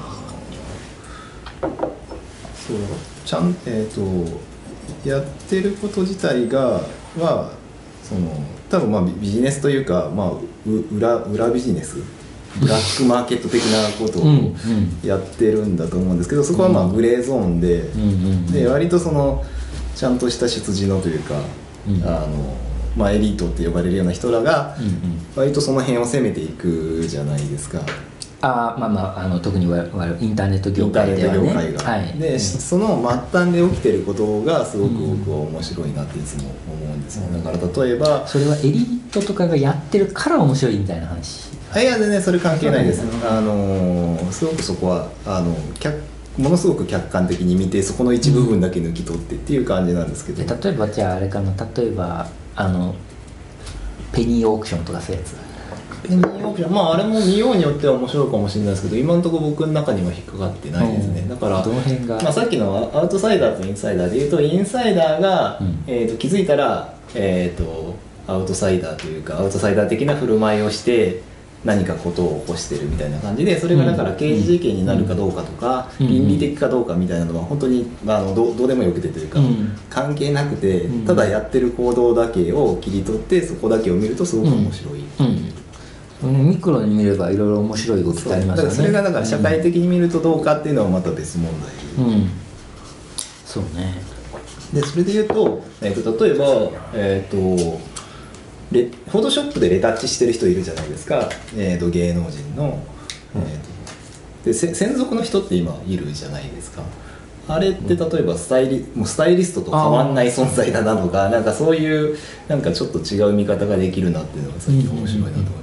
そうちゃんえっ、とやってること自体がはその多分まあビビジネスというか、まあ、う裏裏ビジネスブラックマーケット的なことをうんうんやってるんだと思うんですけど、そこはまあグレーゾーンで、 うんうんうんで割とそのちゃんとした出自のというか、 うんあのまあ、エリートって呼ばれるような人らがうんうん割とその辺を攻めていくじゃないですか。 あーまあまあ、あの特に我々インターネット業界ではね。 インターネット業界が、 はい、 で、 うんその末端で起きてることがすごく僕は面白いなっていつも思うんですよ、 うんだから例えばそれはエリートとかがやってるから面白いみたいな話。 あいや全然それ関係ないです、 うんあのすごくそこはあの客ものすごく客観的に見てそこの一部分だけ抜き取ってっていう感じなんですけど、 で例えばじゃああれかな、例えばあのペニーオークションとかそういうやつ。 ペニーオークション、まああれも見ようによっては面白いかもしれないですけど、今のところ僕の中には引っかかってないですね、 うんだからどの辺が、 まあ、さっきのアウトサイダーとインサイダーでいうとインサイダーが、 うんえー、と気づいたら、えー、とアウトサイダーというかアウトサイダー的な振る舞いをして何かことを起こしてるみたいな感じで、それがだから刑事事件になるかどうかとか、 うん倫理的かどうかみたいなのは本当に、まあ、あのどうどうでもよくてというか、 うん関係なくてうんただやってる行動だけを切り取ってそこだけを見るとすごく面白い。 うん、ミクロに見ればいろいろ面白い動きってありますよね。 だからそれがだから社会的に見るとどうかっていうのはまた別問題、 うん、うんそうね。 でそれで言うと、えー、と例えば、えー、とレフォトショップでレタッチしてる人いるじゃないですか、えー、と芸能人の、 うんえー、とでせ専属の人って今いるじゃないですか。あれって例えばスタイリ、もうスタイリストと変わんない存在だなとか、なんかそういうなんかちょっと違う見方ができるなっていうのが最近面白いなと思います、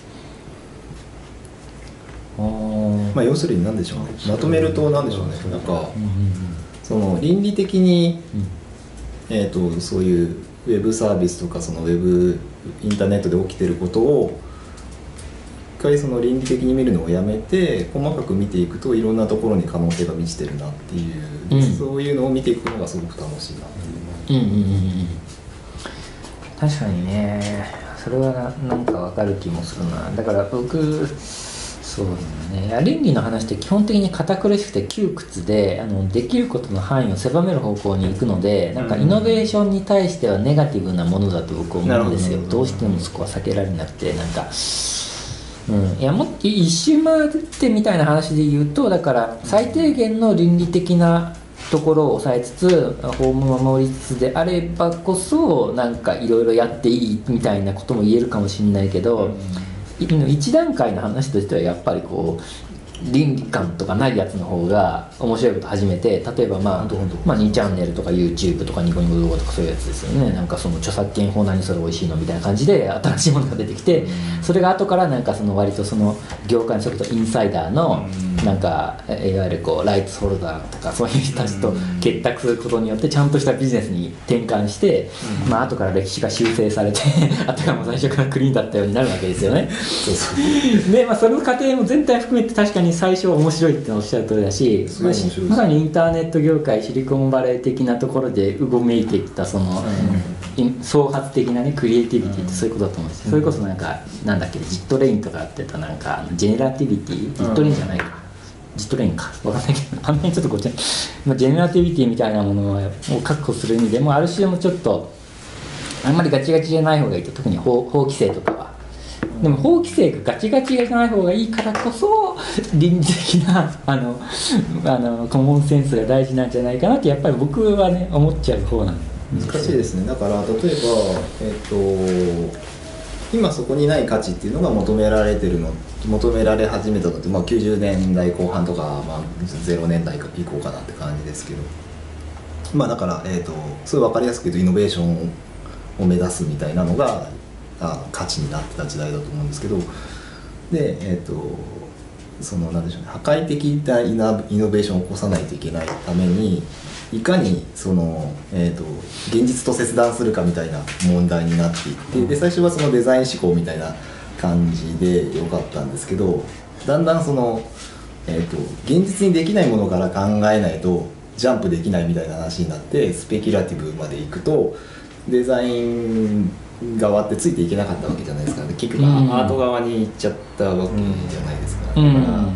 あーまあ要するに何でしょうね、まとめると何でしょうね、なんかうんうんその倫理的に、 うんえー、とそういうウェブサービスとかそのウェブインターネットで起きてることを一回その倫理的に見るのをやめて細かく見ていくといろんなところに可能性が満ちてるなっていう、 うんそういうのを見ていくのがすごく楽しいなっていう。 うんうんうんうん確かにね、それはななんかわかる気もするな。だから僕そうだね、倫理の話って基本的に堅苦しくて窮屈で、あのできることの範囲を狭める方向に行くので、なんかイノベーションに対してはネガティブなものだと僕は思うんですよ。どうしてもそこは避けられなくて、なんか、うん、いやもっと一周回ってみたいな話で言うと、だから最低限の倫理的なところを抑えつつ法も守りつつであればこそ、なんかいろいろやっていいみたいなことも言えるかもしれないけど、一段階の話としてはやっぱりこう倫理観とかないやつの方が面白いこと始めて、例えばまあ、まあ、にチャンネルとか YouTube とかニコニコ動画とかそういうやつですよね。なんかその著作権法何それ美味しいのみたいな感じで新しいものが出てきて、それが後からなんかその割とその業界のそれこそインサイダーのなんかいわゆるこうライツホルダーとかそういう人たちと結託することによってちゃんとしたビジネスに転換して、まあ後から歴史が修正されてあたかも最初からクリーンだったようになるわけですよね。そうそうで、まあ、その過程も全体含めて確かに最初は面白いっておっしゃる通りだし、まあ、まさにインターネット業界シリコンバレー的なところでうごめいてきたその、うん、創発的なねクリエイティビティってそういうことだと思うんです、うん、それこそなんかなんだっけジットレインとかやってたなんかジェネラティビティジットレインじゃないか、うん、ジットレインか分かんないけどあんまりちょっとこっち、まあ、ジェネラティビティみたいなものを確保する意味でもある種もちょっとあんまりガチガチじゃない方がいいと、特に 法, 法規制とかは。でも法規制がガチガチじゃない方がいいからこそ倫理的なあのあのコモンセンスが大事なんじゃないかなってやっぱり僕はね思っちゃう方なんです。 難しいですね。だから例えば、えー、と今そこにない価値っていうのが求められてるの求められ始めたのって、まあ、きゅうじゅうねんだいこう半とか、まあ、ゼロねんだい以降かなって感じですけど、まあだから、えー、とすごい分かりやすく言うとイノベーションを目指すみたいなのがあ価値になってた時代だと思うんですけど、で、えー、とそのなんでしょうね、破壊的なイノベーションを起こさないといけないためにいかにその、えー、と現実と切断するかみたいな問題になっていって、で最初はそのデザイン思考みたいな感じでよかったんですけど、だんだんその、えー、と現実にできないものから考えないとジャンプできないみたいな話になって、スペキュラティブまでいくとデザイン側ってついていけなかったわけじゃないですか。で結局アート側に行っちゃったわけじゃないですか。だから、うん、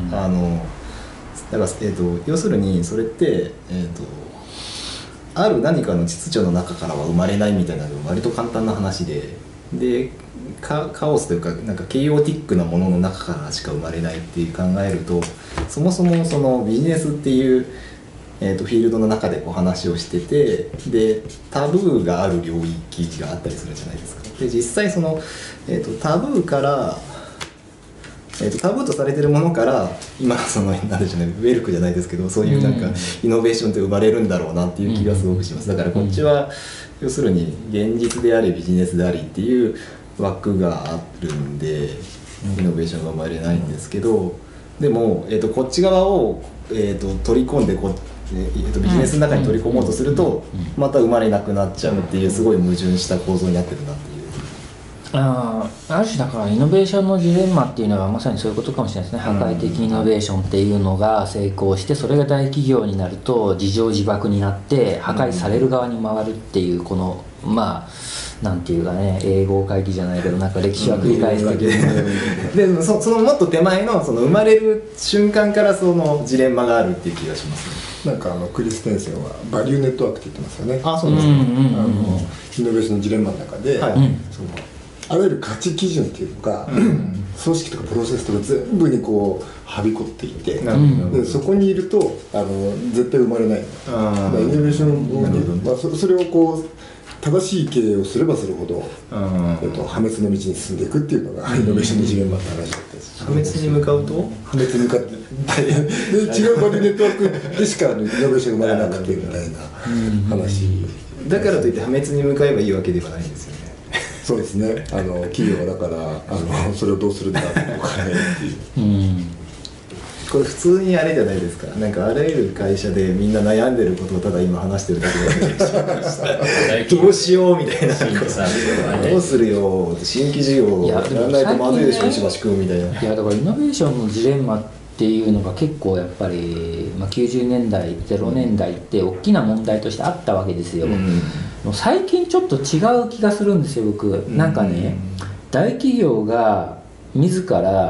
あのだから、えー、と要するにそれって、えー、とある何かの秩序の中からは生まれないみたいなのが割と簡単な話で、で カ, カオスというかなんかケイオティックなものの中からしか生まれないって考えると、そもそもそのビジネスっていうえー、とフィールドの中でこう話をしてて、でタブーがある領域があったりするじゃないですか。で実際その、えー、とタブーから、えー、とタブーとされてるものから今そのなんでしょうね、ウェルクじゃないですけど、そういうなんかイノベーションって生まれるんだろうなっていう気がすごくします。だからこっちは要するに現実でありビジネスでありっていう枠があるんでイノベーションが生まれないんですけど、でも、えー、とこっち側を、えー、と取り込んでこえー、とビジネスの中に取り込もうとするとまた生まれなくなっちゃうっていうすごい矛盾した構造になってるなっていう。 あ, ある種だからイノベーションのジレンマっていうのはまさにそういうことかもしれないですね。破壊的イノベーションっていうのが成功してそれが大企業になると自情自爆になって破壊される側に回るっていう、このまあなんていうかね、英語会議じゃないけどなんか歴史は繰り返す的なで そ, そのもっと手前 の, その生まれる瞬間からそのジレンマがあるっていう気がしますね。 なんかあのクリステンセンはバリューネットワークって言ってますよね。 あ、そうですね。 あのイノベーションのジレンマの中で、はい、そのあらゆる価値基準っていうのが、うん、組織とかプロセスとか全部にこうはびこっていて、うん、でそこにいるとあの絶対生まれない。あだからイノベーション、まあ、そ, それをこう正しい経営をすればするほど、えっと、破滅の道に進んでいくっていうのがイノベーションの次元だった話だったです。 破滅に向かうと破滅に向かってで違うバリューネットワークでしかイノベーションが生まれなくてみたいな話だからといって破滅に向かえばいいわけではないんですよね。 そうですね。あの企業はだからあのそれをどうするんだって分からないっていう、うんこれ普通にあれじゃないですか。なんかあらゆる会社でみんな悩んでることをただ今話してるだけでどうしようみたいなどうするよ新規事業やらないとまずいでしょ石橋君みたいな。 いやだからイノベーションのジレンマっていうのが結構やっぱり、まあ、きゅうじゅうねんだいゼロねんだいって大きな問題としてあったわけですよ、うん、もう最近ちょっと違う気がするんですよ僕、うん、なんかね大企業が自ら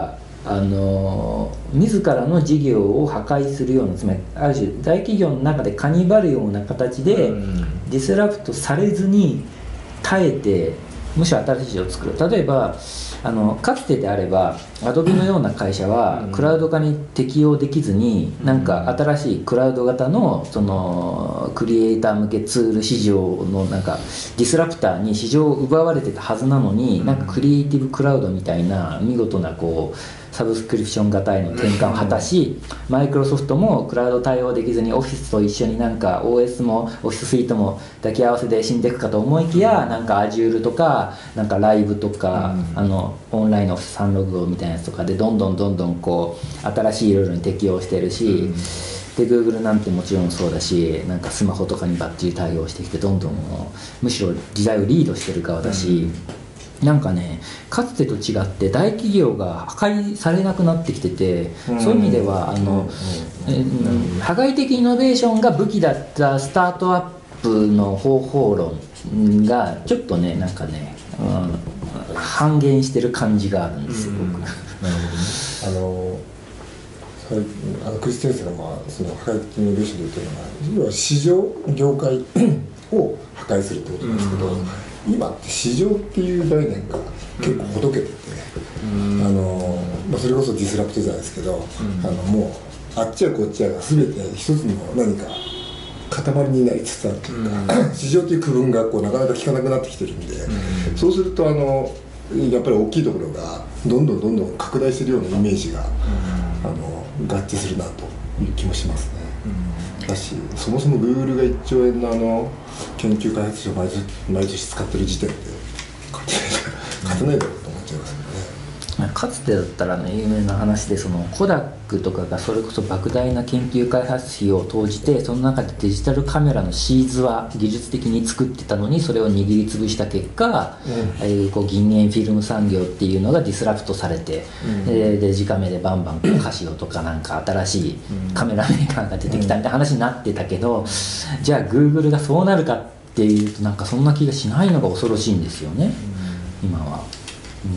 あの自らの事業を破壊するような、つまりある種大企業の中でカニバるような形でディスラプトされずに耐えて、むしろ新しい市場を作る。例えばあのかつてであればアドビのような会社はクラウド化に適用できずに、なんか新しいクラウド型のそのクリエイター向けツール市場のなんかディスラプターに市場を奪われてたはずなのに、なんかクリエイティブクラウドみたいな見事なこうサブスクリプション型への転換を果たし、マイクロソフトもクラウド対応できずにオフィスと一緒になんか オーエス もオフィススイートも抱き合わせで死んでいくかと思いきや、なんか Azure とかなんかライブとか、あのオンラインのサンログみたいなやつとかでどんどんどんどんこう新しいルールに適応してるし、で Google なんてもちろんそうだし、なんかスマホとかにバッチリ対応してきてどんどんもうむしろ時代をリードしてる側だし、なんかね、かつてと違って大企業が破壊されなくなってきてて、そういう意味ではあの、うん、破壊的イノベーションが武器だったスタートアップの方法論がちょっとね、なんかね、うん、半減してる感じがあるんですよ、僕。なるほどね。あのあのクリステンセンが、まあ、その破壊的イノベーションで言ってるのは、要は市場業界を破壊するってことなんですけど、今って市場っていう概念が結構ほどけてて、うん、あのまあ、それこそディスラプトじゃないですけど、うん、あのもうあっちやこっちやが全て一つの何か塊になりつつあるというか、うん、市場という区分がこうなかなか効かなくなってきてるんで、うん、そうするとあのやっぱり大きいところがどんどんどんどん拡大しているようなイメージが、うん、あの合致するなという気もしますね。うん、だし、そもそも Google がいっちょうえんのあの研究開発費を毎年、毎年使ってる時点で勝てない、勝てないだろうと思っちゃいますよね。 かつてだったらね、有名な話でそのコダックとかがそれこそ莫大な研究開発費を投じて、その中でデジタルカメラのシーズは技術的に作ってたのに、それを握りつぶした結果、うん、ああいうこう銀塩フィルム産業っていうのがディスラプトされて、うん、でデジカメでバンバンカシオとかなんか新しいカメラメーカーが出てきたみたいな話になってたけど、じゃあ Google がそうなるかっていうとなんかそんな気がしないのが恐ろしいんですよね、うん、今は。うん、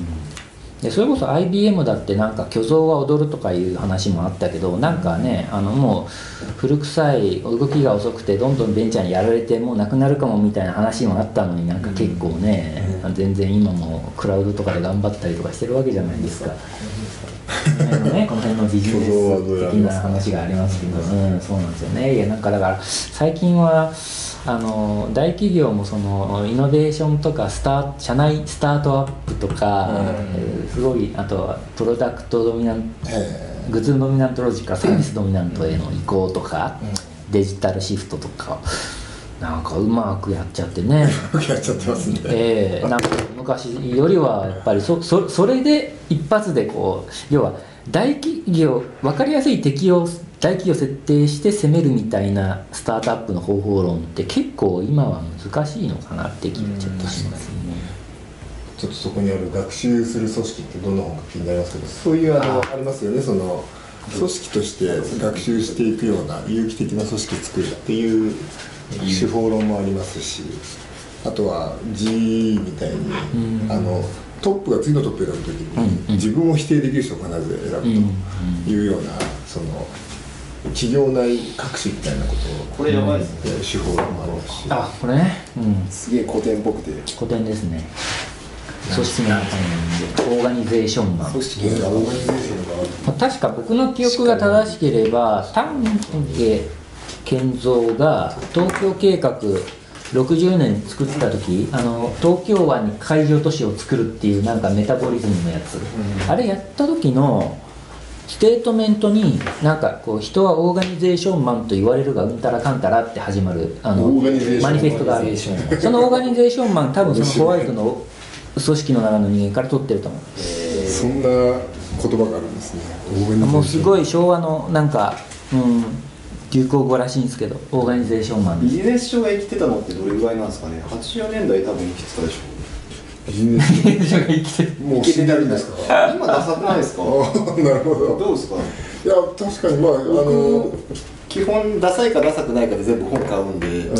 でそれこそ アイビーエム だってなんか虚像は踊るとかいう話もあったけど、なんかね、あのもう古臭い動きが遅くてどんどんベンチャーにやられてもうなくなるかもみたいな話もあったのに、なんか結構ね、うん、全然今もクラウドとかで頑張ったりとかしてるわけじゃないですか。ね、この辺のビジネス的な話がありますけど、うん、そうなんですよね。いやなんかだから最近はあの大企業もそのイノベーションとかスター社内スタートアップとか、うん、すごい、あとはプロダクトドミナント、グッズドミナントロジックからサービスドミナントへの移行とか、うん、デジタルシフトとかなんかうまくやっちゃってねやっちゃってますね。 えー、なんか昔よりはやっぱり そ, そ, それで一発でこう、要は大企業分かりやすい敵を大企業設定して攻めるみたいなスタートアップの方法論って結構今は難しいのかなって気がちょっとしますね。 ちょっとそこにある学習する組織ってどんな本か気になりますけど、そういうあの あ, ありますよね。その組織として学習していくような有機的な組織を作るっていう手法論もありますし、あとは ジーイー みたいに、うん、あのトップが次のトップを選ぶときに、うん、自分を否定できる人を必ず選ぶというような、その企業内隠しみたいなことをこれやばいですね。手法論もありますし、 あ、これね、うん、 すげえ古典っぽくて古典ですね。組織の中にオーガニゼーションマン、 組織のオーガニゼーションがある。 確か僕の記憶が正しければ丹下健三が東京計画ろくじゅうねん作った時、あの東京湾に海上都市を作るっていうなんかメタボリズムのやつ、うん、あれやった時のステートメントになんかこう人はオーガニゼーションマンと言われるがうんたらかんたらって始まるあのマニフェストがある。そのオーガニゼーションマン多分そのホワイトの組織の中の人間から取ってると思う。 そんな言葉があるんですね。 もうすごい昭和のなんか、うん、流行語らしいんですけど、オーガニゼーションマン。 ビジネス書が生きてたのってどれぐらいなんですかね。はちじゅうねんだい多分生きてたでしょ。 ビジネス書が生きてる。 もう死んでるんですか。 今ダサくないですか。 なるほど。 どうですか。 いや確かに、まああの基本ダサいかダサくないかで全部本買うんで、うん、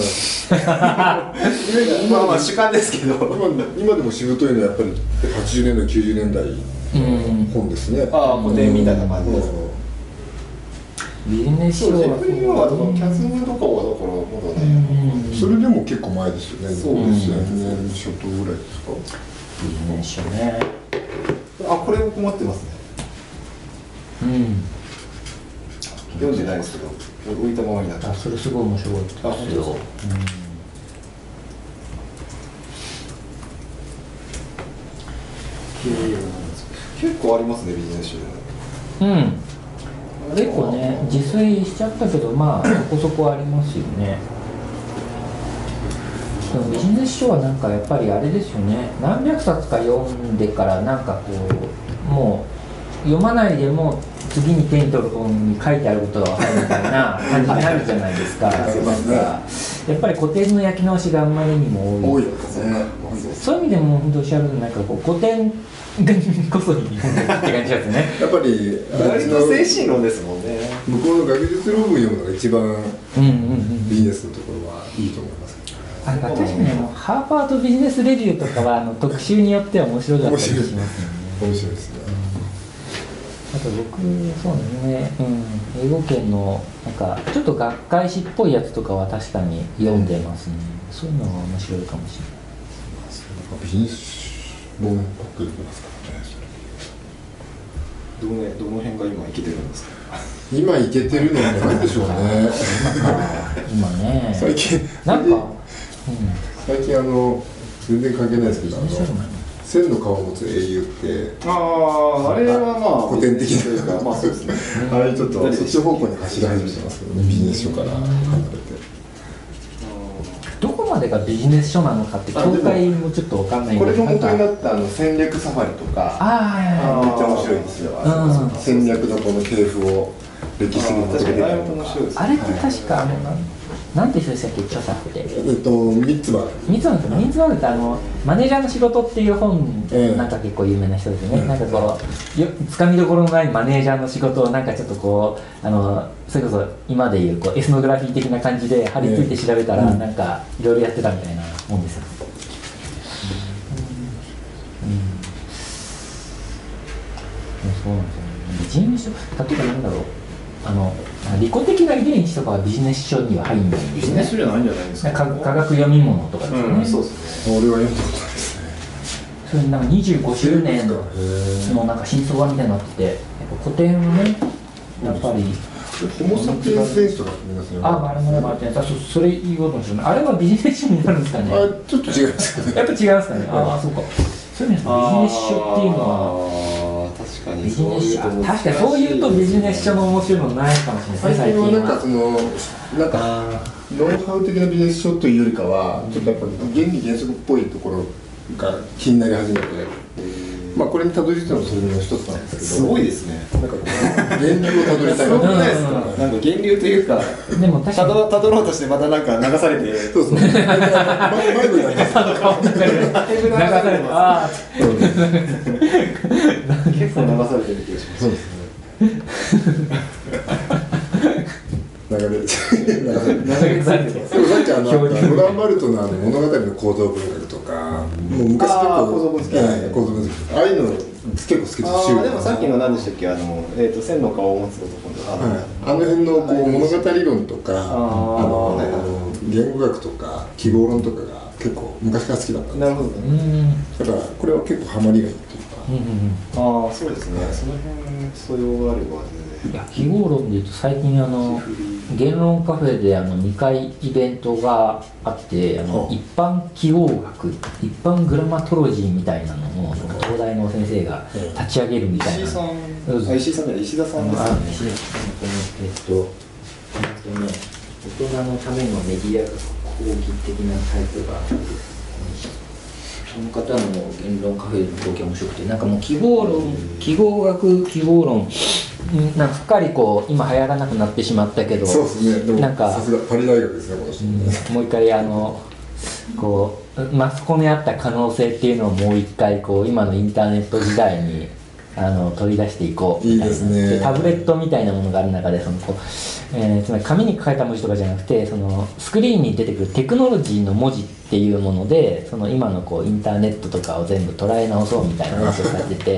まあまあ主観ですけど今, 今でもしぶといのはやっぱりはちじゅうねんだいきゅうじゅうねんだい本ですね。 ああ古典みたいな感じです。 ビジネス書はジェフリー・ムーアとかキャズムとかはだからまだね、 それでも結構前ですよね。 そうですよね。初頭ぐらいですか。 ビジネス書ね。 あこれ僕持ってますね。 うん読んでないですけど置いたままになってあそれすごい面白かったですよ。 結構ありますねビジネス書で。 うん結構ね自炊しちゃったけどまあそこそこありますよね。でもビジネス書はなんかやっぱりあれですよね、何百冊か読んでからなんかこうもう読まないでも次に手に取る本に書いてあることが分かるみたいな感じになるじゃないですか。やっぱり古典の焼き直しがあんまりにも多い。 多いですね。 そういう意味でも本当おっしゃるなんかこう古典こそ日本って感じですね。 やっぱり割と精神論ですもんね。 向こうの学術論文読むのが一番うんうんうんビジネスのところはいいと思います。 あ確かにもうハーバードビジネスレビューとかはあの特集によっては面白かったりしますよね。 面白いですね。 あと僕そうですね、うん、英語圏のなんかちょっと学会誌っぽいやつとかは確かに読んでますね。そういうのが面白いかもしれない。 ビジネス論っぽく出てますからね。 どのどの辺が今いけてるんですか。 今いけてるのは何でしょうね。 今ね最近なんか、うん、 最近あの全然関係ないですけど、あの面白いね千の顔を持つ英雄ってあああれはまあ古典的なというかまあそうですね。 あれちょっとそっち方向に走り始めてますけどね、ビジネス書から離れて。 どこまでがビジネス書なのかって境界もちょっと分かんないこれの元になんかなったあの戦略サファリとかあめっちゃ面白いんですよ。 うんうん戦略のこの系譜を歴史に確かにあれもと面白いですね。 あれって確かあのなんなんて人でしたっけ著作ってえっと三つ葉三つなんですよ三つなんってあのマネージャーの仕事っていう本、 ええなんか結構有名な人ですよね、 うんなんかこうよつかみどころのないマネージャーの仕事をなんかちょっとこうあのそれこそ今でいうこうエスノグラフィー的な感じで張り付いて調べたら、 ええなんかいろいろやってたみたいなもんですよ、うんうんそうなんですよね。ビジネス書、例えばなんだろう、あの利己的な遺伝子とかはビジネス書には入んないんビですね。 ジネス書じゃないんじゃないですか。 か科学読み物とかですよね。 うん、そうですね。 俺は読んだことないですね。 それなんかにじゅうごしゅうねんのなんか新装版みたいになってて、やっぱ古典はね、やっぱり。 ホモサピエンス選手とかって皆さんあ、あれもね、あれもそそれ言うことですよね。あれはビジネス書になるんですかね。 あちょっと違いますけどね。 やっぱ違うんですかね。ああ、そうか。そういう意味ですとビジネス書っていうのは。 あ確かにビジネス書、確かにそういうとビジネス書の面白いのないかもしれないですね、 最近はなんかそのなんかあノウハウ的なビジネス書というよりかはちょっとやっぱ原理原則っぽいところが気になり始めて、まあこれにたどり着いたのもそれの一つなんですけど、 すごいですね。 なんかこう源流をたどりたいすごくな。 ないですか。なんか源流というかでも確かにたどたどろうとしてまたなんか流されてそうそう。迷子になります。 流されるああ結構流されてる気がします。 そうですね。流れる。 流されてるでもさっきあの表現ロダンバルトのあの物語の構造分学とか、もう昔結あー構構造分析ええ構造分析、ああいうの結構好きです。 ああでもさっきの何でしたっけ、あのえっと千の顔を持つ男とか、 はい、あの辺のこう物語論とか、ああのはいはい言語学とか記号論とかが結構昔から好きだったんでなるほどうね。 んだからこれは結構ハマりがいいっていうか、 うんうんああそうですね。その辺素養があれば全然。 いや記号論でいうと最近あの言論カフェであのにかいイベントがあってあのはあ一般記号学一般グラマトロジーみたいなのをその東大の先生が立ち上げるみたいな石井さん、 そうそうあ石井さんじゃない石田さあのんですよね。 あ石井さんこのえっとえっとね大人のためのメディア講義的なタイプがあってその方の言論カフェの動機が面白くてなんかもう記号論記号学記号論うんなんかすっかりこう今流行らなくなってしまったけどそうですね。でもなんかさすがパリ大学ですねこの人ね。 うんもう一回あのこうマスコミにあった可能性っていうのをもう一回こう今のインターネット時代にあの取り出していこうみたいないいですねタブレットみたいなものがある中でそのこう、えーつまり紙に書かれた文字とかじゃなくてそのスクリーンに出てくるテクノロジーの文字っていうものでその今のこうインターネットとかを全部捉え直そうみたいな話をされてて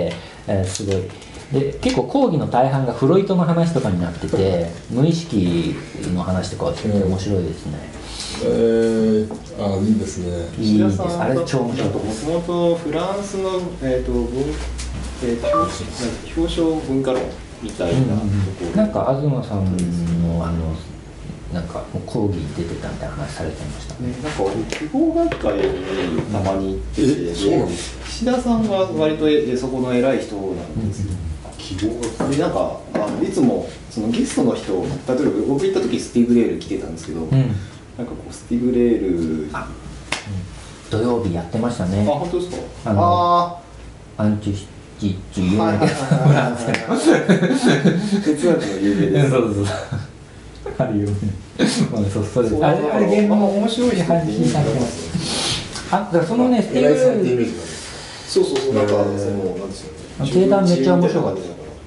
えー、すごいで結構講義の大半がフロイトの話とかになってて無意識の話とかは全然面白いですね、 えー、あいいですね。 いいです。あれ超面白い。 もともとフランスの、えーと文えー、と表表彰文化論みたいなところ、 うん、なんか東さんのあのなんかもう講義出てたみたいな話されてましたね。 なんか記号学会にたまに行ってて、 うん、そうなんですか。 岸田さんが割とえそこの偉い人なんですよ。 記号学会でなんかあのいつもそのゲストの人、例えば僕行った時スティーブ・レール来てたんですけど、うん、なんかこうスティーブ・レールあ、 うん、土曜日やってましたね。 あ本当ですか。 あのあアンチュチッチ有名です。 哲学の有名です。 そうそうそう。ある有名。まあそうそうです。あれあれゲームも面白い話にされてます。あ、だからそのねスティーブ・レール。 そうそうそうなんかそのなんですよね。 定談めっちゃ面白かった。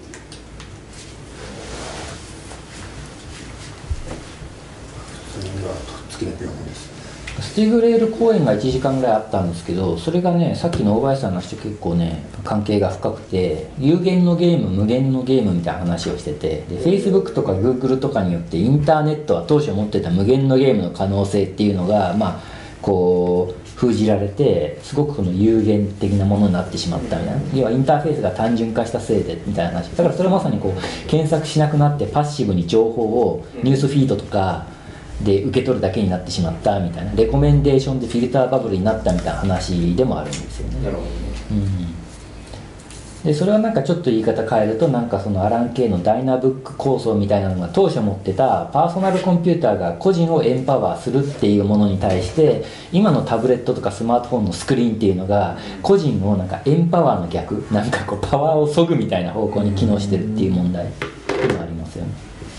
スティーブ・レール公演がいちじかんぐらいあったんですけど、それがねさっきの大林さんの話と結構ね関係が深くて、有限のゲーム無限のゲームみたいな話をしてて、で Facebook とか Google とかによってインターネットは当初持ってた無限のゲームの可能性っていうのがまあこう封じられて、すごくこの有限的なものになってしまったみたいな、要はインターフェースが単純化したせいでみたいな話だから、それはまさにこう検索しなくなってパッシブに情報をニュースフィードとかで受け取るだけになってしまったみたいな、レコメンデーションでフィルターバブルになったみたいな話でもあるんですよね。 なるほどね。 うん、でそれはなんかちょっと言い方変えると、なんかそのアラン・ケイのダイナブック構想みたいなのが当初持ってたパーソナルコンピューターが個人をエンパワーするっていうものに対して、今のタブレットとかスマートフォンのスクリーンっていうのが個人をなんかエンパワーの逆、なんかこうパワーを削ぐみたいな方向に機能してるっていう問題でもありますよね。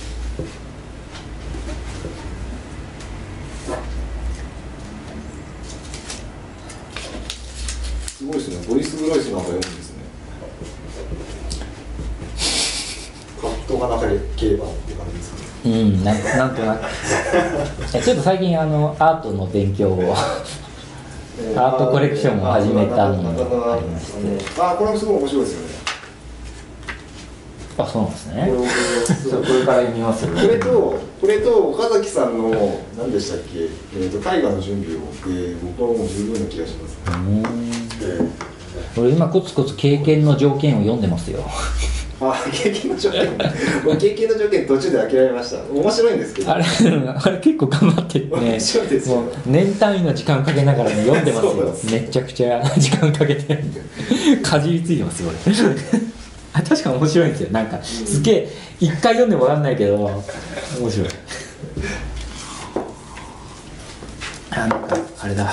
すごいですね。ボリス・グロイスなんか読むんですね。カットがなければって感じですかね。 うん、なんかなんとなくちょっと最近あのアートの勉強をアートコレクションを始めたのもありまして、 あ、これもすごい面白いですよね。 あ、そうなんですね。これから読みますよね。 これとこれと岡崎さんの何でしたっけ、えー、と大河の準備を、えー、僕はもう十分な気がします、ね。 俺今コツコツ経験の条件を読んでますよ。 あ、経験の条件経験の条件途中で諦めました。面白いんですけど、 あれあれ結構頑張ってね、 面白いですよ。 もう年単位の時間かけながら、ね、読んでますよ。めちゃくちゃ時間かけてかじりついてますよ俺。あ、確かに面白いんですよ。なんかすげえ一回読んでも分かんないけど面白い。あ、なんかあれだ、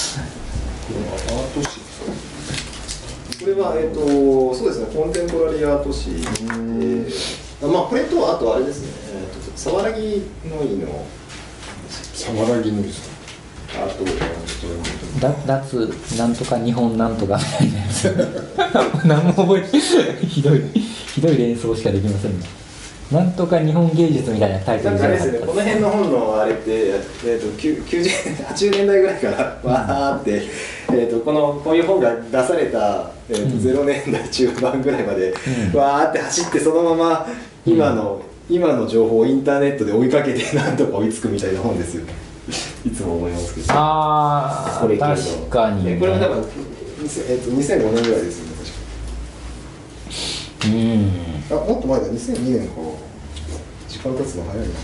これは、えー、とそうですね、コンテンポラリーアート誌、えー、まあこれとあとあれですね、えー、と沢良木の井の沢良木の井ですか。 あとだ脱なんとか日本なんとかみたいなやつ何も覚えてひどいひどい連想しかできませんね。なんとか日本芸術みたいなタイトルじゃなかったですね。 この辺の本のあれって、えー、ときゅうじゅう、はちじゅうねんだいぐらいからわーって、えー、とこのこういう本が出された、えーとうん、ゼロねんだい中盤ぐらいまで、うん、わーって走ってそのまま今の、うん、今の情報をインターネットで追いかけてなんとか追いつくみたいな本ですよね。いつも思いますけど。 ああ、確かに、ね、 これは多分、えー、とにせんごねんぐらいですよね、確かに。うん。あ、もっと前だ、にせんにねんか。時間経つの早いな。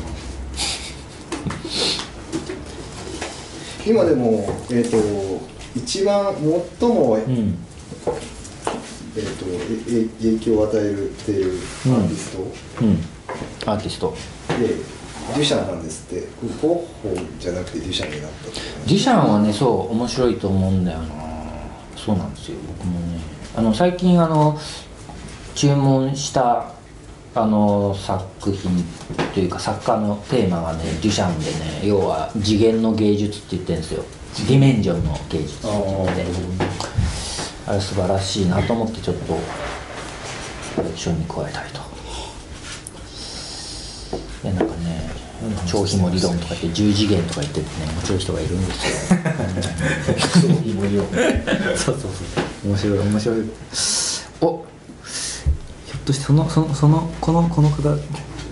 今でも、えー、と一番最も、うんえー、とえ影響を与えているアーティスト、 うんうん、アーティストでデュシャンなんですって。ゴッホじゃなくてデュシャンになったと。 デュシャンはね、そう面白いと思うんだよな。そうなんですよ。僕もね、あの最近あの注文したあの作品というか作家のテーマがねデュシャンでね、要は次元の芸術って言ってるんですよ。ディメンジョンの芸術って言って、あれ素晴らしいなと思ってちょっとコレクションに加えたりと。でなんかね、超ひも理論とか言ってじゅう次元とか言っててね、面白い人がいるんですよ。超ひも理論。そうそうそう。面白い面白い。お、 としてそのそのそのこのこの方春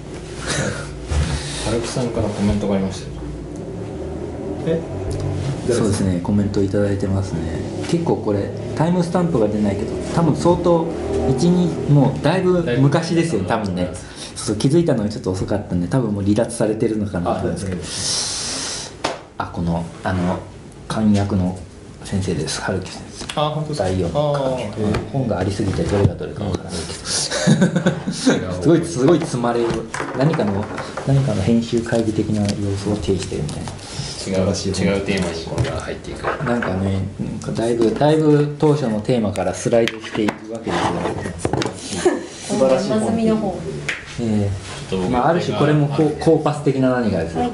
樹さんからコメントがありましたよ。 えそうですね、コメントいただいてますね。結構これタイムスタンプが出ないけど多分相当いちにもうだいぶ昔ですよね多分ね。そうそう気づいたのがちょっと遅かったんで多分もう離脱されてるのかなと思うんですけど、あこのあの漢訳の先生です、春樹先生。 あ本当ですか。 第四の漢訳、 あー本がありすぎてどれがどれかわからないけどすごいすごい積まれる何かの何かの編集会議的な様子を呈してるみたいな。 違う違うテーマにこれが入っていく。 なんかね、なんかだいぶだいぶ当初のテーマからスライドしていくわけですよね。 素晴らしい山積みの方。 えちょっと僕えまあある種これもココーパス的な何かですよ。 はい。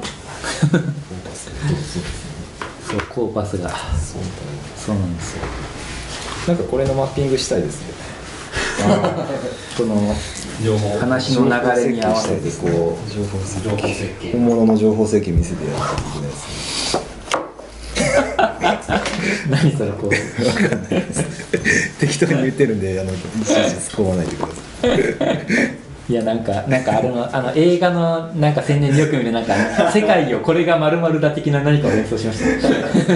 そうコーパスがそうなんですよ。 なんかこれのマッピングしたいですね。 この話の流れに合わせてこう情報設情報設計。 本物の情報設計見せてやらないといけないですね。 何それこう適当に言ってるんで、あのいちいち突っ込まないでください。 いやなんかなんかあれのあの映画のなんか宣伝でよく見るなんか世界をこれがまるまるだ的な何かを連想しました。 僕と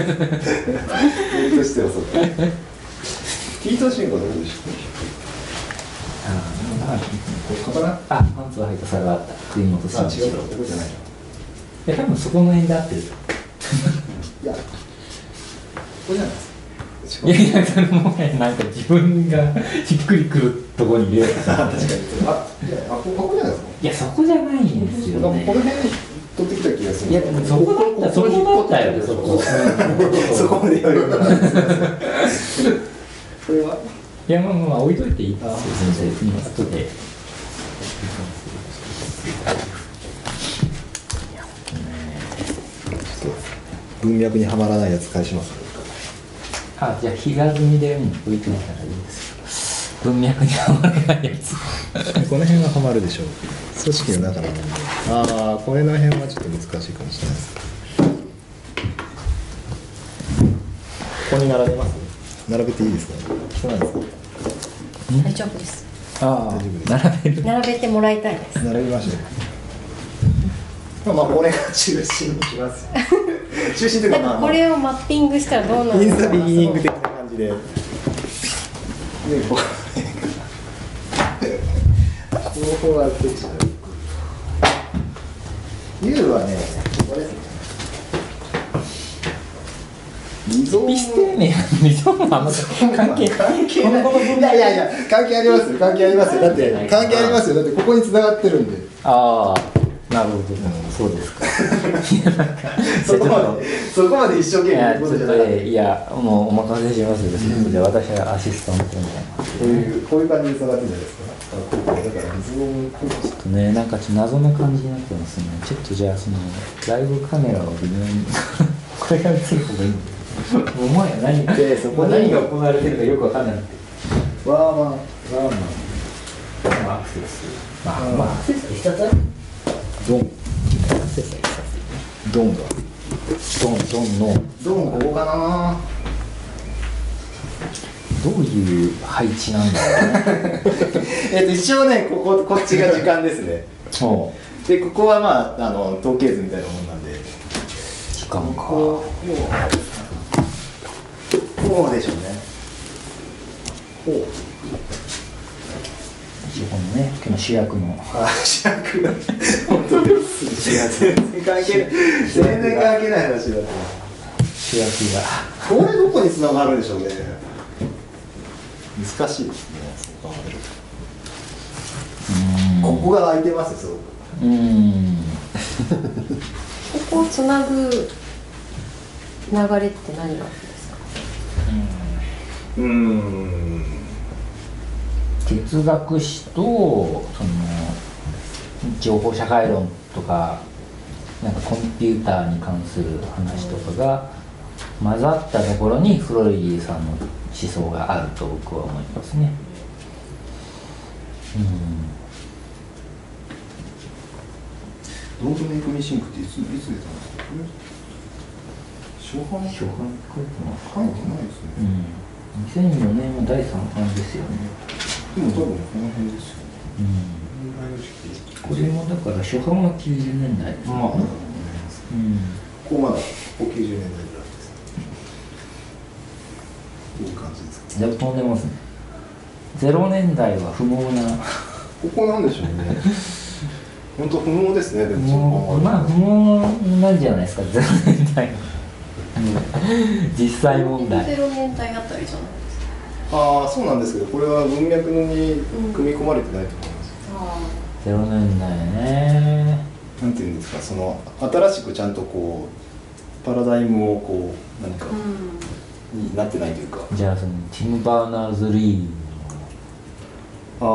してはそうか。キートシンゴはどうでしょう。 あここかな。 あパンツを履いた皿があった栗本あ、 慎一郎。 違う、ここじゃないな。 いや多分そこの辺で合ってる。 いや、ここじゃないですか。 いやいやそれもねなんか自分がしっくりくるところに入れようとした。 確かに。あ、いや、あ、こここじゃないですか。 いやそこじゃないんですよね。 なんかこの辺取ってきた気がする。 いやでもそこだったそこだったよねそこ。 そこまでやるから。これは。 いやまあまあまあ置いといていいですよ先生。うん後で。 文脈にはまらないやつ返します。 あじゃあ膝積みで、うん、置いといたらいいですよ。文脈にはまらないやつ。 この辺ははまるでしょう。組織の中なので。ああ、これの辺はちょっと難しいかもしれないです。ここに並べます。並べていいですか。そうなんですか。 大丈夫です。 ああ大丈夫です並べる。 並べてもらいたいです。 並びましょう。まあ、まあ、これが中心にします。中心というか、まあ、 なんかこれをマッピングしたらどうなるインのかな。 スタビギニング的な感じで。で、ここ。方法ができちゃう。U はね、これですね。リゾーム。 ピステーネリゾームはあんま関係関係ない。いやいやいや、関係ありますよ。関係ありますよ。だって関係ありますよ。だってここに繋がってるんで。 ああなるほど、そうですか。いやなんかそこまでそこまで一生懸命いやちょっやることじゃない。 とねいやもうお任せしますよ。で私はアシスタントみたいな。 こういうこういう感じで繋がってるじゃないですか。だからリゾームこうちょっとねなんかちょっと謎な感じになってますね。ちょっとじゃあそのライブカメラを微妙にこれから映る方がいいんだよ。お前は何でそこに何が行われてるかよくわかんないって。 ワーマンワーマンまあアクセスまあまあアクセス一冊ある。 ドンアクセスは一冊ドンがドンドンのドンここかな。 どういう配置なんだろうね。 えっと一応ねこここっちが時間ですね。 もでここはまああの統計図みたいなもんなんで。 う時間か。 こうもうこうでしょうね。こう。 このね今日の主役のあ、主役が本当です。全然関係ない。全然関係ない話だって。 主役がこれどこに繋がるでしょうね。難しいですね。そう考えると。ここが空いてますよ。すごく。 うーんここをつなぐ流れって何があるんですか。 うーん。 哲学史とその情報社会論とかなんかコンピューターに関する話とかが混ざったところにフロイリーさんの思想があると僕は思いますね。 ドントメイクミシンクっていついつ出たんですか。初版初版書いてます書いてないですね。 うんにせんよねんはだいさん版ですよね。 でも多分この辺ですよね。 これもだから初版はきゅうじゅうねんだい。 まあ、 うん。 ここまだここきゅうじゅうねんだいぐらいですね。いい感じですか。 だいぶ飛んでますね。ゼロねんだいは不毛な。 ここなんでしょうね。本当不毛ですね。でももうまあ不毛なんじゃないですかゼロねんだいは。実際問題。 ゼロねんだいあたりじゃないですか。 ああ、そうなんですけど、これは文脈に組み込まれてないと思います。 あゼロねんだいね。 なんていうんですか、その新しくちゃんとこうパラダイムをこう何かあ、うん。 になってないというか。 じゃあそのティム・バーナーズ・リーあ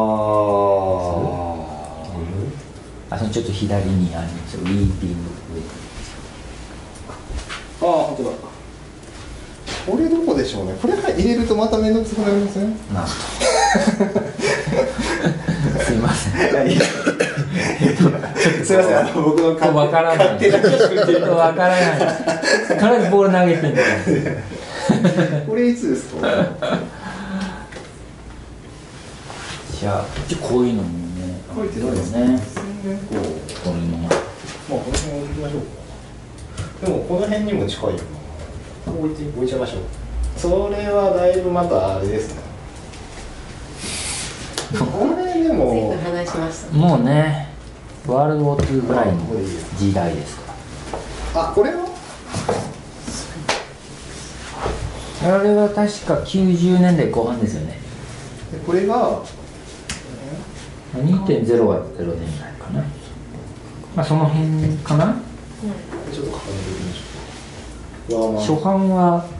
あ。 あそのちょっと左にあるんですよ。ウィーピングああ、本当だ。これどこでしょうね。これ入れるとまた面倒くさくなりません？ なんとすいません。 いやいやすいません、あの僕の勝手わからない。 勝手なちょっとわからない。とりあえずボール投げてんだよ。 これいつですか？ じゃあこういうのもね。 書いてないですね。 こうこれも。 まあこの辺置いてみましょうか。でもこの辺にも近いよな。置いて置いちゃいましょう。それはだいぶまたあれですね。これで随も分話しました。 もうね、ワールドウォーツーぐらいの時代ですかあ、これはら。あれは確かきゅうじゅうねんだいこう半ですよね。 でこれがにてんゼロ はゼロねんだいかな。まあその辺かな。 ちょっと重ねていきましょう。わあまあ初版は